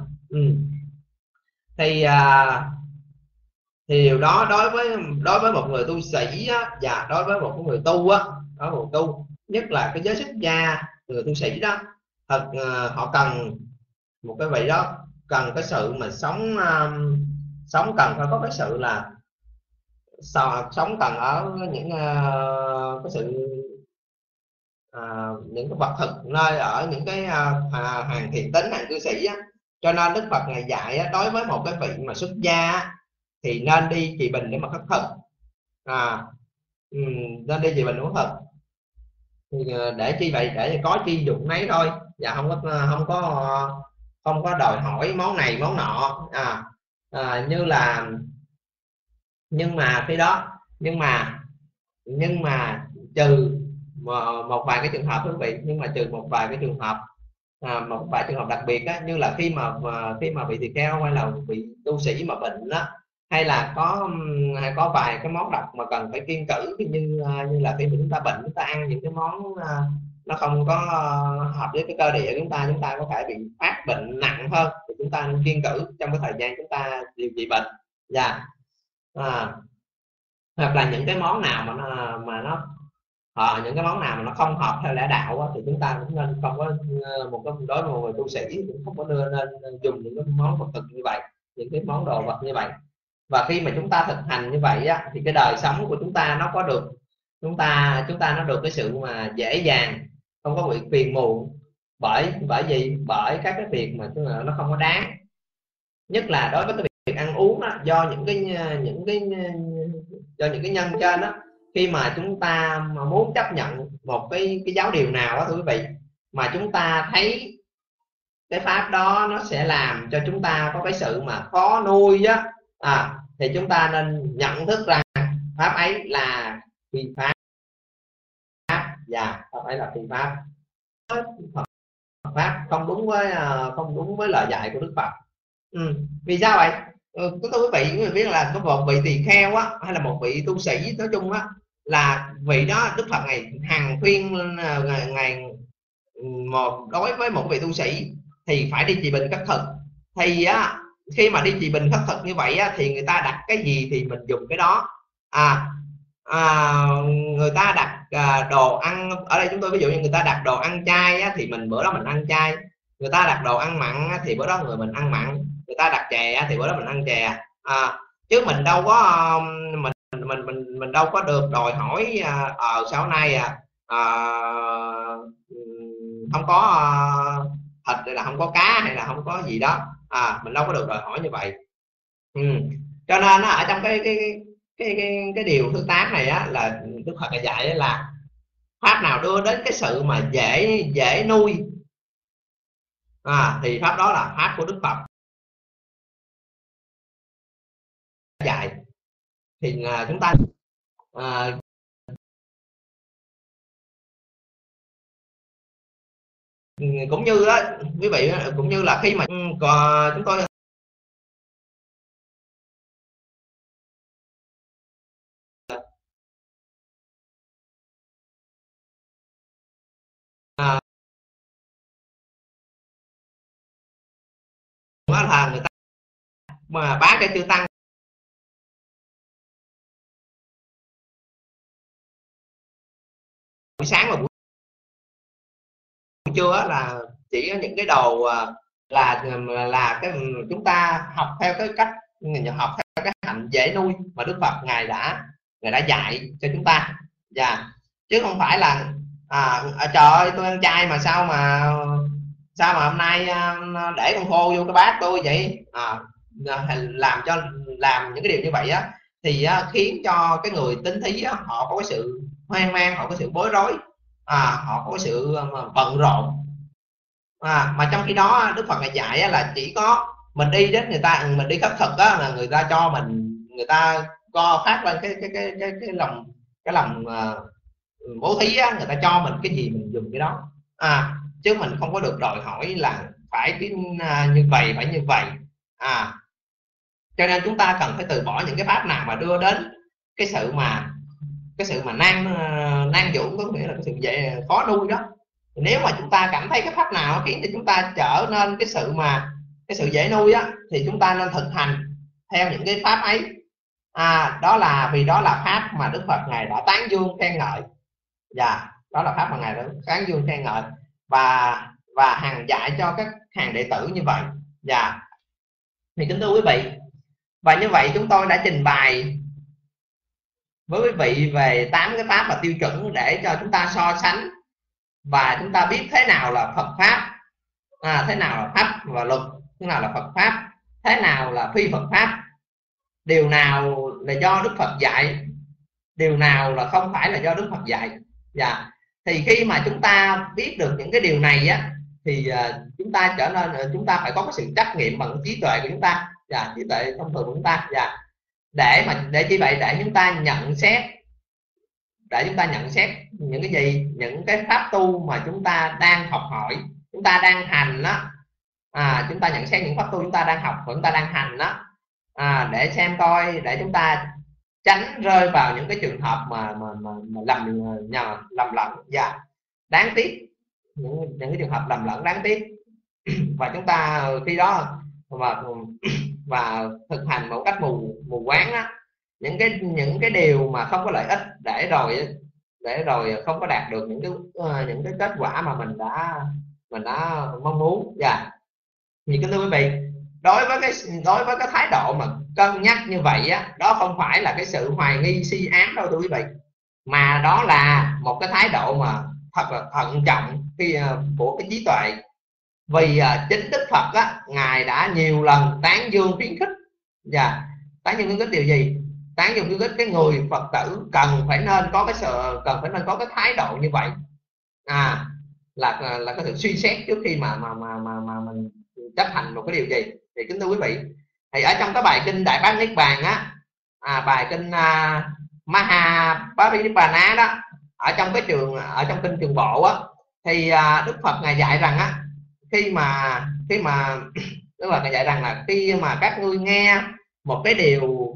Thì điều đó đối với một người tu sĩ á, và đối với một người tu á, đối với một tu, nhất là cái giới xuất gia, người tu sĩ đó, thật họ cần một cái vị đó, cần cái sự mà sống cần phải có cái sự là sống cần ở những cái sự những cái vật thực nơi ở những cái hàng thiện tín, hàng cư sĩ á. Cho nên Đức Phật Ngài dạy á, đối với một cái vị mà xuất gia á, thì nên đi Trì Bình để mà khất thực, nên đi Trì Bình để khất thực. Thì để chi vậy? Để có chi dụng nấy thôi, và không có đòi hỏi món này món nọ, như là nhưng mà khi đó nhưng mà trừ một vài cái trường hợp quý vị, nhưng mà trừ một vài cái trường hợp một vài trường hợp đặc biệt á, như là khi mà bị tỳ kheo hay là bị tu sĩ mà bệnh á, hay có vài cái món độc mà cần phải kiêng cữ, như là khi mà chúng ta bệnh, chúng ta ăn những cái món nó không có hợp với cái cơ địa của chúng ta có thể bị phát bệnh nặng hơn, thì chúng ta nên kiêng cữ trong cái thời gian chúng ta điều trị bệnh. Hoặc là những cái món nào những cái món nào mà nó không hợp theo lẽ đạo á, thì chúng ta cũng nên không có đối với một người tu sĩ cũng không có nên dùng những cái món vật thực như vậy, những cái món đồ vật như vậy. Và khi mà chúng ta thực hành như vậy á, thì cái đời sống của chúng ta nó có được chúng ta nó được cái sự mà dễ dàng, không có bị phiền muộn bởi các cái việc mà nó không có đáng. Nhất là đối với cái việc ăn uống đó, do những cái nhân trên đó, khi mà chúng ta mà muốn chấp nhận một cái giáo điều nào đó, thưa quý vị, mà chúng ta thấy cái pháp đó nó sẽ làm cho chúng ta có cái sự mà khó nuôi á, thì chúng ta nên nhận thức rằng pháp ấy là phi pháp, và pháp ấy là phi pháp, pháp không đúng với lời dạy của Đức Phật. Vì sao vậy? Thưa quý vị biết là có một vị tỳ kheo á, hay là một vị tu sĩ nói chung á, là vị đó Đức Phật ngày hằng khuyên đối với một vị tu sĩ thì phải đi trì bình khất thực. Thì á, khi mà đi trì bình khất thực như vậy á, thì người ta đặt cái gì thì mình dùng cái đó. Người ta đặt đồ ăn, ở đây chúng tôi ví dụ như người ta đặt đồ ăn chay á, thì bữa đó mình ăn chay. Người ta đặt đồ ăn mặn á, thì bữa đó mình ăn mặn. Người ta đặt chè á, thì bữa đó mình ăn chè. Chứ mình đâu có mình đâu có được đòi hỏi sau nay không có thịt hay là không có cá hay là không có gì đó, mình đâu có được đòi hỏi như vậy. Cho nên ở trong cái điều thứ 8 này á, là Đức Phật dạy là pháp nào đưa đến cái sự mà dễ nuôi thì pháp đó là pháp của Đức Phật dạy. Thì chúng ta cũng như đó quý vị, cũng như là khi mà chúng tôi là người ta mà bán cái chư tăng buổi sáng và buổi trưa là chỉ những cái đồ là cái chúng ta học theo cái cách, học theo cái hạnh dễ nuôi mà Đức Phật ngài đã dạy cho chúng ta, chứ không phải là trời ơi tôi ăn chay mà sao mà hôm nay để con khô vô cái bát tôi vậy, làm những cái điều như vậy á, thì khiến cho cái người tín thí á, họ có cái sự hoang mang, họ có sự bối rối, họ có cái sự bận rộn, mà trong khi đó Đức Phật ngài dạy á, là chỉ có mình đi đến người ta, mình đi khất thực á, là người ta cho mình, người ta co phát lên cái lòng bố thí á, người ta cho mình cái gì mình dùng cái đó, chứ mình không có được đòi hỏi là phải như vậy phải như vậy. Cho nên chúng ta cần phải từ bỏ những cái pháp nào mà đưa đến cái sự mà nan dũng, có nghĩa là cái sự dễ khó nuôi đó. Nếu mà chúng ta cảm thấy cái pháp nào khiến cho chúng ta trở nên cái sự dễ nuôi á, thì chúng ta nên thực hành theo những cái pháp ấy. Đó là vì đó là pháp mà Đức Phật ngài đã tán dương khen ngợi. Đó là pháp mà ngài đã tán dương khen ngợi và hàng dạy cho các hàng đệ tử như vậy. Thì kính thưa quý vị, và như vậy chúng tôi đã trình bày với quý vị về 8 cái pháp và tiêu chuẩn để cho chúng ta so sánh và chúng ta biết thế nào là Phật pháp, thế nào là pháp và luật, thế nào là Phật pháp, thế nào là phi Phật pháp, điều nào là do Đức Phật dạy, điều nào là không phải là do Đức Phật dạy. Thì khi mà chúng ta biết được những cái điều này á, thì chúng ta phải có cái sự trách nhiệm bằng trí tuệ của chúng ta, trí tuệ thông thường của chúng ta, để chi vậy, để chúng ta nhận xét những cái gì, những cái pháp tu mà chúng ta đang học hỏi, chúng ta đang hành đó. Chúng ta nhận xét những pháp tu chúng ta đang học và chúng ta đang hành đó, để xem coi, để chúng ta tránh rơi vào những cái trường hợp mà lầm lẫn, đáng tiếc, những cái trường hợp lầm lẫn đáng tiếc. Và chúng ta khi đó và thực hành một cách mù quáng á, những cái điều mà không có lợi ích, để rồi không có đạt được những cái kết quả mà mình đã mong muốn. Thì kính thưa quý vị, đối với cái thái độ mà cân nhắc như vậy á, đó không phải là cái sự hoài nghi si ám đâu thưa quý vị, mà đó là một cái thái độ mà thật là thận trọng của cái trí tuệ. Vì chính Đức Phật á, ngài đã nhiều lần tán dương khuyến khích. Tán dương khuyến khích điều gì? Tán dương khuyến khích cái người Phật tử cần phải nên có cái thái độ như vậy, là cái sự suy xét trước khi mà mình chấp hành một cái điều gì. Thì kính thưa quý vị, thì ở trong cái bài kinh Đại Bát Niết Bàn á, bài kinh Mahaparinibbana đó, ở trong kinh Trường Bộ á, thì Đức Phật ngài dạy rằng á, khi mà Đức Phật ngài dạy rằng là khi mà các ngươi nghe một cái điều,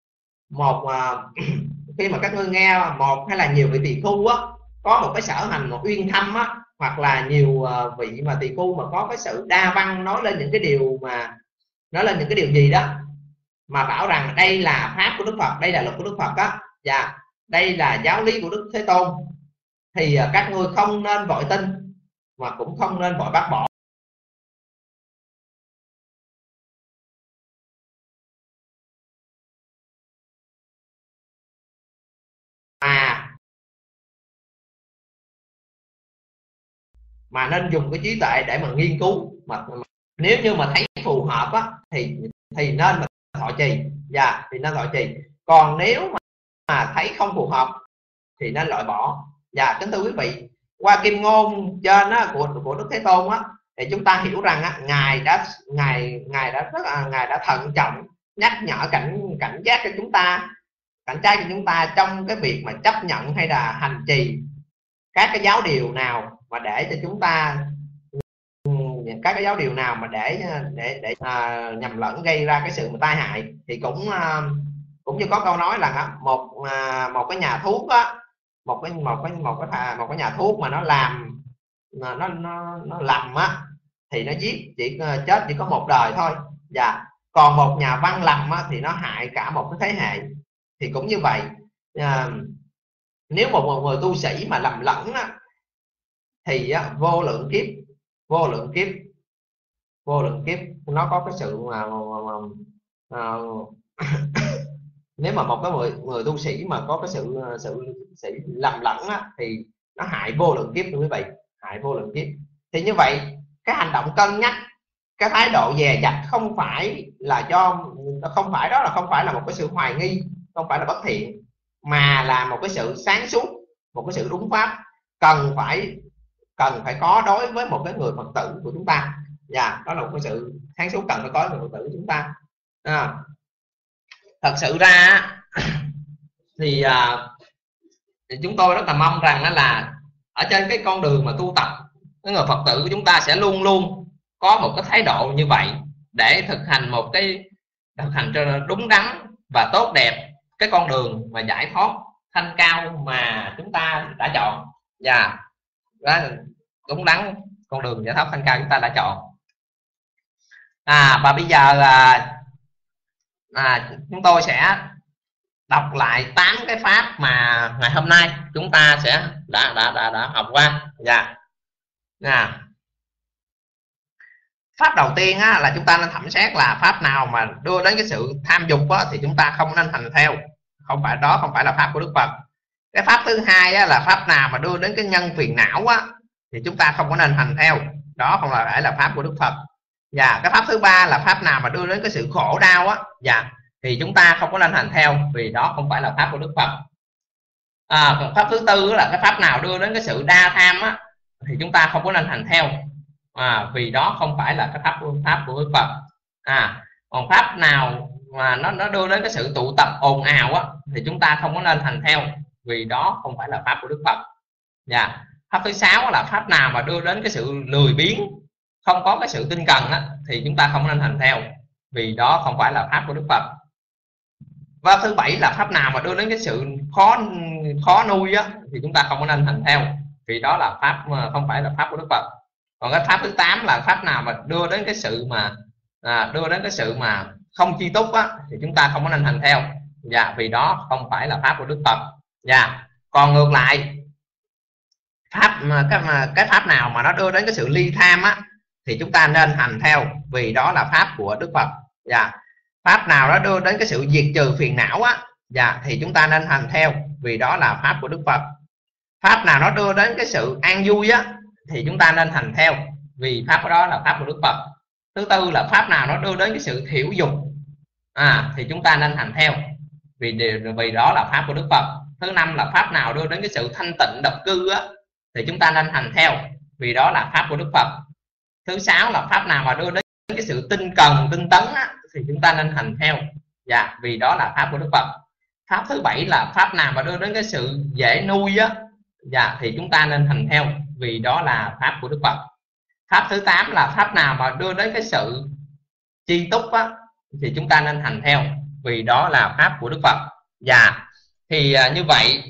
khi mà các ngươi nghe một hay là nhiều vị tỳ khưu á có một cái sở hành một uyên thâm á, hoặc là nhiều vị mà tỳ khưu mà có cái sự đa văn nói lên những cái điều gì đó, mà bảo rằng đây là pháp của Đức Phật, đây là luật của Đức Phật á, đây là giáo lý của Đức Thế Tôn, thì các ngươi không nên vội tin mà cũng không nên vội bác bỏ. Mà nên dùng cái trí tuệ để mà nghiên cứu, mà nếu như mà thấy phù hợp á, thì nên mà thọ trì, thì nên thọ trì. Còn nếu mà thấy không phù hợp thì nên loại bỏ. Kính thưa quý vị, qua kim ngôn trên á, của Đức Thế Tôn á, thì chúng ta hiểu rằng á, ngài đã thận trọng nhắc nhở cảnh giác cho chúng ta trong cái việc mà chấp nhận hay là hành trì các cái giáo điều nào mà để cho chúng ta nhầm lẫn gây ra cái sự tai hại. Thì cũng như có câu nói là một cái nhà thuốc á, một cái nhà thuốc mà nó làm nó lầm á, thì nó chết chỉ có một đời thôi. Còn một nhà văn lầm á, thì nó hại cả một cái thế hệ. Thì cũng như vậy, nếu một người tu sĩ mà lầm lẫn á, thì vô lượng kiếp nó có cái sự nếu mà một cái người tu sĩ mà có cái sự lầm lẫn á, thì nó hại vô lượng kiếp quý vị, hại vô lượng kiếp. Thì như vậy cái hành động cân nhắc, cái thái độ dè dặt không phải là một cái sự hoài nghi, không phải là bất thiện, mà là một cái sự sáng suốt, một cái sự đúng pháp cần phải có đối với một cái người Phật tử của chúng ta. Đó là một cái sự sáng suốt cần phải có người Phật tử của chúng ta. Thật sự ra thì thì chúng tôi rất là mong rằng đó là ở trên cái con đường mà tu tập, cái người Phật tử của chúng ta sẽ luôn luôn có một cái thái độ như vậy để thực hành cho đúng đắn và tốt đẹp cái con đường mà giải thoát thanh cao mà chúng ta đã chọn. Và đó là đúng đắn con đường giải thoát thanh cao chúng ta đã chọn. Và bây giờ chúng tôi sẽ đọc lại 8 cái pháp mà ngày hôm nay chúng ta sẽ đã học qua. Pháp đầu tiên là chúng ta nên thẩm xét là pháp nào mà đưa đến cái sự tham dục thì chúng ta không nên hành theo, không phải là pháp của Đức Phật. Cái pháp thứ hai là pháp nào mà đưa đến cái nhân phiền não thì chúng ta không có nên hành theo, đó không phải là pháp của Đức Phật. Và cái pháp thứ ba là pháp nào mà đưa đến cái sự khổ đau thì chúng ta không có nên hành theo, vì đó không phải là pháp của Đức Phật. Pháp thứ tư là cái pháp nào đưa đến cái sự đa tham thì chúng ta không có nên hành theo, vì đó không phải là cái pháp của Đức Phật. Còn pháp nào mà nó đưa đến cái sự tụ tập ồn ào thì chúng ta không có nên hành theo, vì đó không phải là pháp của Đức Phật. Pháp thứ sáu là pháp nào mà đưa đến cái sự lười biếng, không có cái sự tinh cần thì chúng ta không nên hành theo, vì đó không phải là pháp của Đức Phật. Pháp thứ bảy là pháp nào mà đưa đến cái sự khó nuôi thì chúng ta không có nên hành theo, vì đó là pháp không phải là pháp của Đức Phật. Còn cái pháp thứ 8 là pháp nào mà đưa đến cái sự mà không chi túc thì chúng ta không có nên hành theo, vì đó không phải là pháp của Đức Phật. Còn ngược lại, cái pháp nào mà nó đưa đến cái sự ly tham thì chúng ta nên hành theo, vì đó là pháp của Đức Phật. Pháp nào nó đưa đến cái sự diệt trừ phiền não thì chúng ta nên hành theo, vì đó là pháp của Đức Phật. Pháp nào nó đưa đến cái sự an vui thì chúng ta nên hành theo, vì pháp đó là pháp của Đức Phật. Thứ tư là pháp nào nó đưa đến cái sự thiểu dục thì chúng ta nên hành theo, vì đó là pháp của Đức Phật. Thứ năm là pháp nào đưa đến cái sự thanh tịnh độc cư thì chúng ta nên hành theo, vì đó là pháp của Đức Phật. Thứ sáu là pháp nào mà đưa đến cái sự tinh cần tinh tấn thì chúng ta nên hành theo, vì đó là pháp của Đức Phật. Pháp thứ bảy là pháp nào mà đưa đến cái sự dễ nuôi thì chúng ta nên hành theo, vì đó là pháp của Đức Phật. Pháp thứ 8 là pháp nào mà đưa đến cái sự chi túc thì chúng ta nên hành theo, vì đó là pháp của Đức Phật. Thì như vậy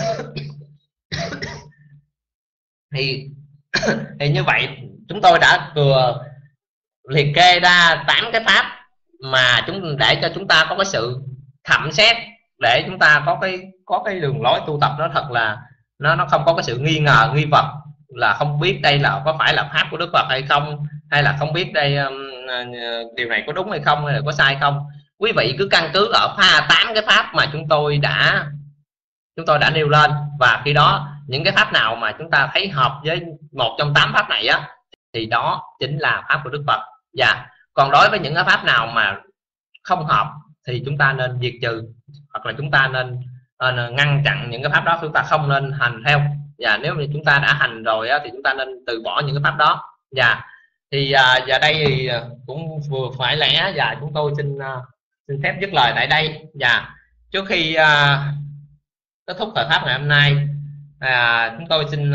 thì như vậy chúng tôi đã vừa liệt kê ra 8 cái pháp mà để cho chúng ta có cái sự thẩm xét, để chúng ta có cái đường lối tu tập nó thật là nó không có cái sự nghi ngờ nghi vật, là không biết đây là có phải là pháp của Đức Phật hay không, hay là không biết đây điều này có đúng hay không, hay là có sai không. Quý vị cứ căn cứ ở 8 cái pháp mà chúng tôi đã nêu lên, và khi đó những cái pháp nào mà chúng ta thấy hợp với một trong 8 pháp này thì đó chính là pháp của Đức Phật. Còn đối với những cái pháp nào mà không hợp thì chúng ta nên diệt trừ, hoặc là chúng ta nên ngăn chặn những cái pháp đó, chúng ta không nên hành theo. Nếu như chúng ta đã hành rồi thì chúng ta nên từ bỏ những cái pháp đó. Thì giờ đây thì cũng vừa phải lẽ, và chúng tôi xin phép dứt lời tại đây. Trước khi kết thúc thời pháp ngày hôm nay, chúng tôi xin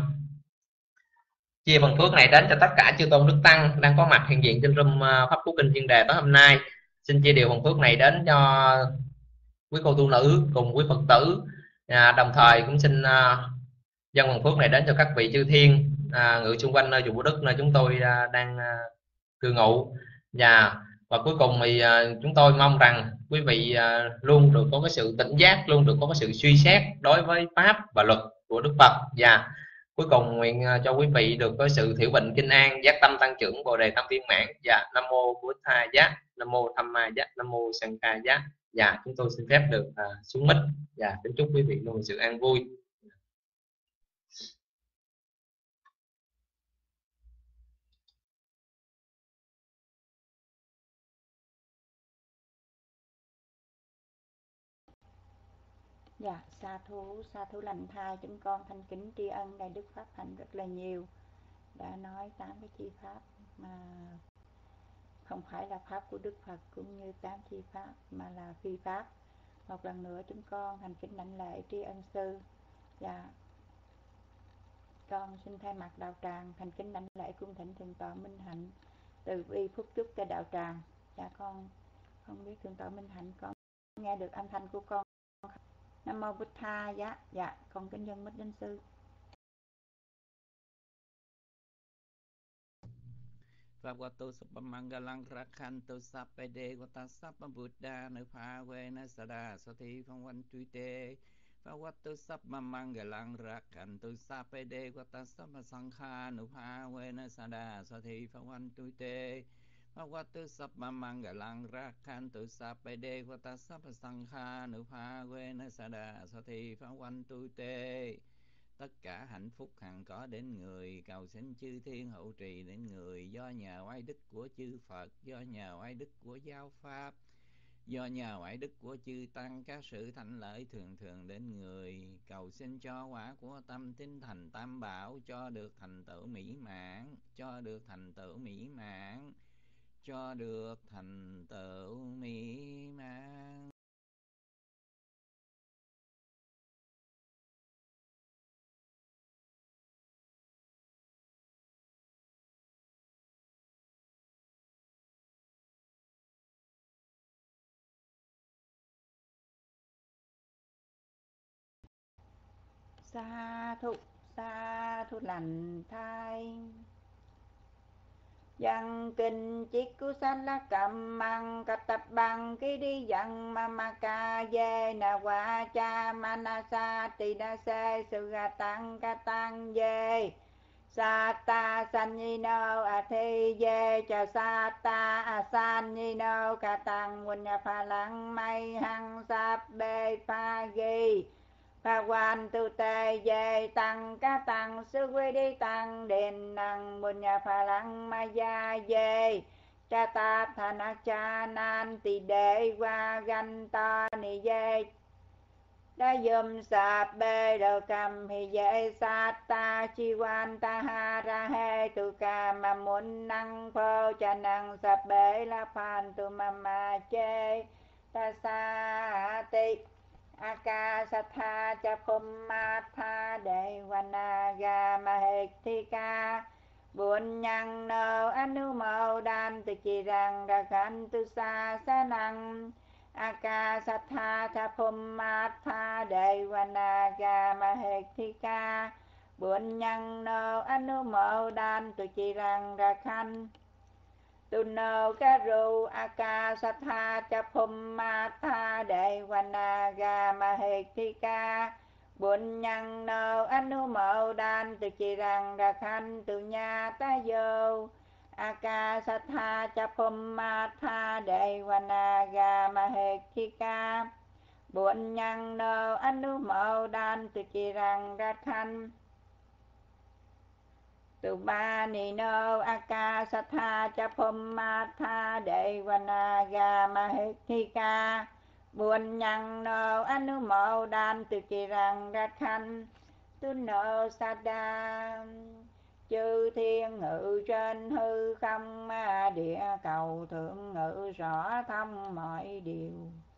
chia phần phước này đến cho tất cả chư tôn đức tăng đang có mặt hiện diện trên room pháp cú kinh chuyên đề tối hôm nay. Xin chia điều phần phước này đến cho quý cô tu nữ cùng quý Phật tử, đồng thời cũng xin dâng phần phước này đến cho các vị chư thiên ngự xung quanh nơi chùa Bổ Đức nơi chúng tôi đang cư ngụ. Và cuối cùng thì chúng tôi mong rằng quý vị luôn được có cái sự tỉnh giác, luôn được có cái sự suy xét đối với pháp và luật của Đức Phật. Và cuối cùng nguyện cho quý vị được có sự thiểu bệnh kinh an, giác tâm tăng trưởng, bồ đề tâm viên mãn. Nam mô Bụt Tha Giác, Nam mô Tham Ma Giác, Nam mô Sang Ca Giác. Chúng tôi xin phép được xuống mic và kính chúc quý vị luôn sự an vui. Sa thú lành thai, chúng con thành kính tri ân Đại Đức Pháp Hạnh rất là nhiều, đã nói 8 cái chi pháp mà không phải là pháp của Đức Phật, cũng như 8 chi pháp mà là phi pháp. Một lần nữa chúng con thành kính đảnh lễ tri ân sư. Dạ, con xin thay mặt đạo tràng thành kính đảnh lễ cung thỉnh thượng tọa Minh Hạnh từ bi phúc chúc cho đạo tràng. Dạ, con không biết thượng tọa Minh Hạnh có nghe được âm thanh của con. Nam mô Bụt Tha. Dạ, con kính dân mít đến sư. Bhagavato Mangalang Rakhanto Sappede Vata Sappa Buddha Nupha Vena Sada Sati Phong Văn Truy Tê Bhagavato Mangalang Rakhanto Sappede Vata Sappa Sankha Nupha Vena Sada Sati Phong Văn Truy Tê Bhagavato Mangalang Rakhanto Sappede Vata Sappa Sankha Nupha Vena Sada Sati Phong Văn Truy Tê. Tất cả hạnh phúc hằng có đến người, cầu xin chư thiên hậu trì đến người, do nhờ oai đức của chư Phật, do nhờ oai đức của giáo pháp, do nhờ oai đức của chư tăng, các sự thạnh lợi thường thường đến người, cầu xin cho quả của tâm tín thành tam bảo, cho được thành tựu mỹ mãn, cho được thành tựu mỹ mãn, cho được thành tựu mỹ mãn. Sa thụ lành thai. Dân kinh chiết cú sanh lá cầm măng cặp tập bằng cái đi dặn mà ca dê na qua cha manasa tì na se sự gà tăng ca tăng dê sa ta san nhi nô a thi dê cha sa ta a san nhi nô ca tăng quỳnh pha lăng mây hăng sáp bê pha ghi Pha quan tu tê dê tăng ca tăng sư quy đi tăng đền năng bùn nhà pha lăng ma gia dê cha ta thà na cha nan tì đệ qua gan ta ni dê đa dùm sạp bê đờ cầm hi dê sát ta chi quan ta ha ra he tu ca ma muốn năng phô cha năng sạp bê la phan tu ma chê ta sa ti Akasatha cha Pummatha Devanaga Mahekthika Buồn nhằng nơ anu mâu đan tu chi rằng ra khanh tu sa sa năng Akasatha cha Pummatha Devanaga Mahekthika Buồn nhằng nơ anu mâu đan tu chi rằng ra khanh tu nô ca ru Akasatha cha Pummatha Devanaga Mahekthika Buồn nhằng nô anu mâu đan tu chi rằng ra khanh tu nha ta vô Akasatha cha Pummatha Devanaga Mahekthika Buồn nhằng nô anu mâu đan tu chi rằng ra khanh tu ba ni nô Akasatha cha Pummatha Devanaga Mahekthika Buồn nhằng nô anu mâu đan tu chi rằng ra khanh tu nô sada chư thiên ngự trên hư không địa cầu thượng ngự rõ thông mọi điều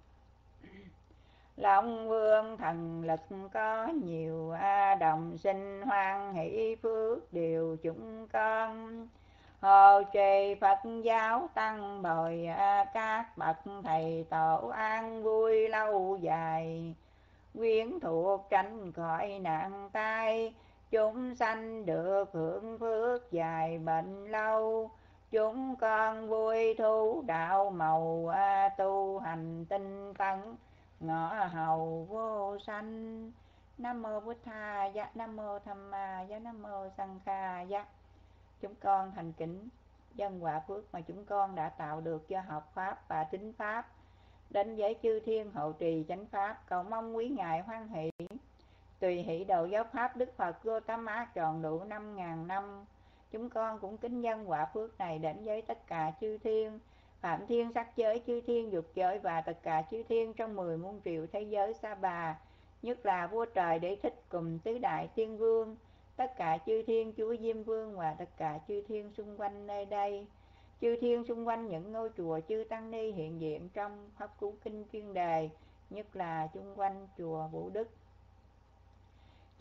Long vương thần lực có nhiều đồng sinh hoan hỷ phước điều chúng con Hồ trì Phật giáo tăng bồi các bậc thầy tổ an vui lâu dài Quyến thuộc tránh khỏi nạn tai Chúng sanh được hưởng phước dài bệnh lâu Chúng con vui thu đạo màu tu hành tinh tấn ngõ hầu vô sanh. Nam mô Bụt Tha Giá, Nam mô Tham Ma Giá, Nam mô Sang Kha Giá. Chúng con thành kính dân quả phước mà chúng con đã tạo được cho học pháp và tín pháp đến với chư thiên hộ trì chánh pháp, cầu mong quý ngài hoan hỷ tùy hỷ độ giáo pháp Đức Phật Gautama tròn đủ 5.000 năm. Chúng con cũng kính dân quả phước này đến với tất cả chư thiên phạm thiên sắc giới, chư thiên dục giới và tất cả chư thiên trong 10 muôn triệu thế giới Sa Bà, nhất là vua trời Đế Thích cùng tứ đại tiên vương, tất cả chư thiên chúa Diêm Vương và tất cả chư thiên xung quanh nơi đây, chư thiên xung quanh những ngôi chùa chư tăng ni hiện diện trong pháp cú kinh chuyên đề, nhất là xung quanh chùa Vũ Đức,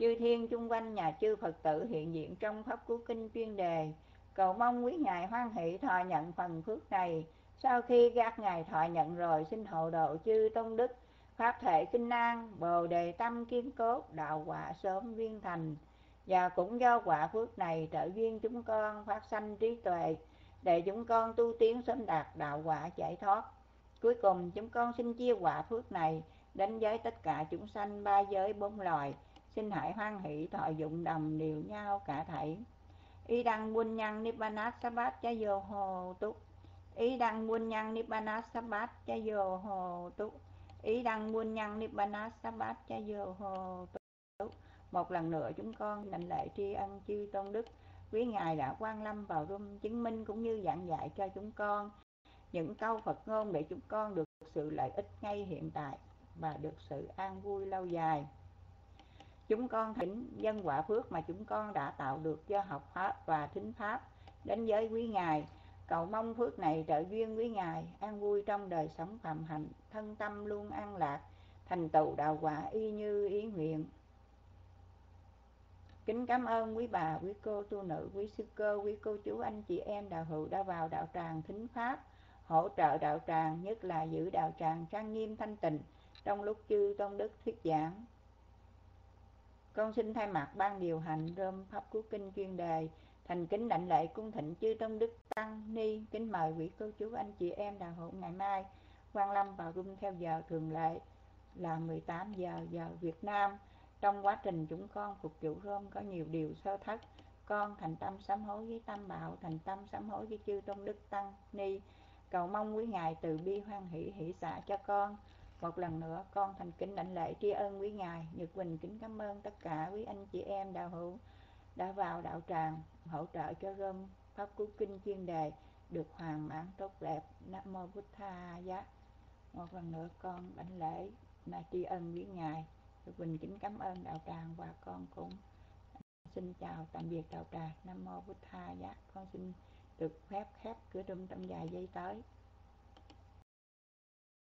chư thiên chung quanh nhà chư Phật tử hiện diện trong pháp cú kinh chuyên đề, cầu mong quý ngài hoan hỷ thọ nhận phần phước này. Sau khi các ngài thọ nhận rồi, xin hộ độ chư tôn đức pháp thể kinh an, bồ đề tâm kiên cốt, đạo quả sớm viên thành. Và cũng do quả phước này trợ duyên chúng con phát sanh trí tuệ, để chúng con tu tiến sớm đạt đạo quả giải thoát. Cuối cùng chúng con xin chia quả phước này đến với tất cả chúng sanh ba giới bốn loài. Xin hãy hoan hỷ thọ dụng đồng đều nhau cả thảy. Ý đăng buôn nhân nibbana sabbat cha vô hồ túc. Ý đăng buôn nhân nibbana sabbat cha vô hồ túc. Ý đăng buôn nhân nibbana sabbat cha vô hồ túc. Một lần nữa chúng con đảnh lễ tri ân chư tôn đức, quý ngài đã quan lâm vào room chứng minh cũng như giảng dạy cho chúng con những câu Phật ngôn để chúng con được sự lợi ích ngay hiện tại và được sự an vui lâu dài. Chúng con thỉnh dân quả phước mà chúng con đã tạo được do học pháp và thính pháp đến với quý ngài, cầu mong phước này trợ duyên quý ngài an vui trong đời sống phạm hạnh, thân tâm luôn an lạc, thành tựu đạo quả y như ý nguyện. Kính cảm ơn quý bà, quý cô tu nữ, quý sư cơ, quý cô chú, anh chị em đạo hữu đã vào đạo tràng thính pháp, hỗ trợ đạo tràng, nhất là giữ đạo tràng trang nghiêm thanh tịnh trong lúc chư tôn đức thuyết giảng. Con xin thay mặt ban điều hành room pháp cú kinh chuyên đề thành kính đảnh lễ cung thịnh chư tôn đức tăng ni. Kính mời quý cô chú, anh chị em đạo hữu ngày mai quan lâm vào room theo giờ thường lệ là 18 giờ giờ Việt Nam. Trong quá trình chúng con phục vụ room có nhiều điều sơ thất, con thành tâm sám hối với Tam Bảo, thành tâm sám hối với chư tôn đức tăng ni, cầu mong quý ngài từ bi hoan hỷ hỷ xả cho con. Một lần nữa con thành kính đảnh lễ tri ân quý ngài. Nhật Quỳnh kính cảm ơn tất cả quý anh chị em đạo hữu đã vào đạo tràng hỗ trợ cho room pháp cú kinh chuyên đề được hoàn mãn tốt đẹp. Nam mô Bụt Tha Giá. Một lần nữa con đảnh lễ là tri ân quý ngài. Nhật Quỳnh kính cảm ơn đạo tràng và con cũng xin chào tạm biệt đạo tràng. Nam mô Bụt Tha Giá. Con xin được phép khép cửa room trong vài giây tới.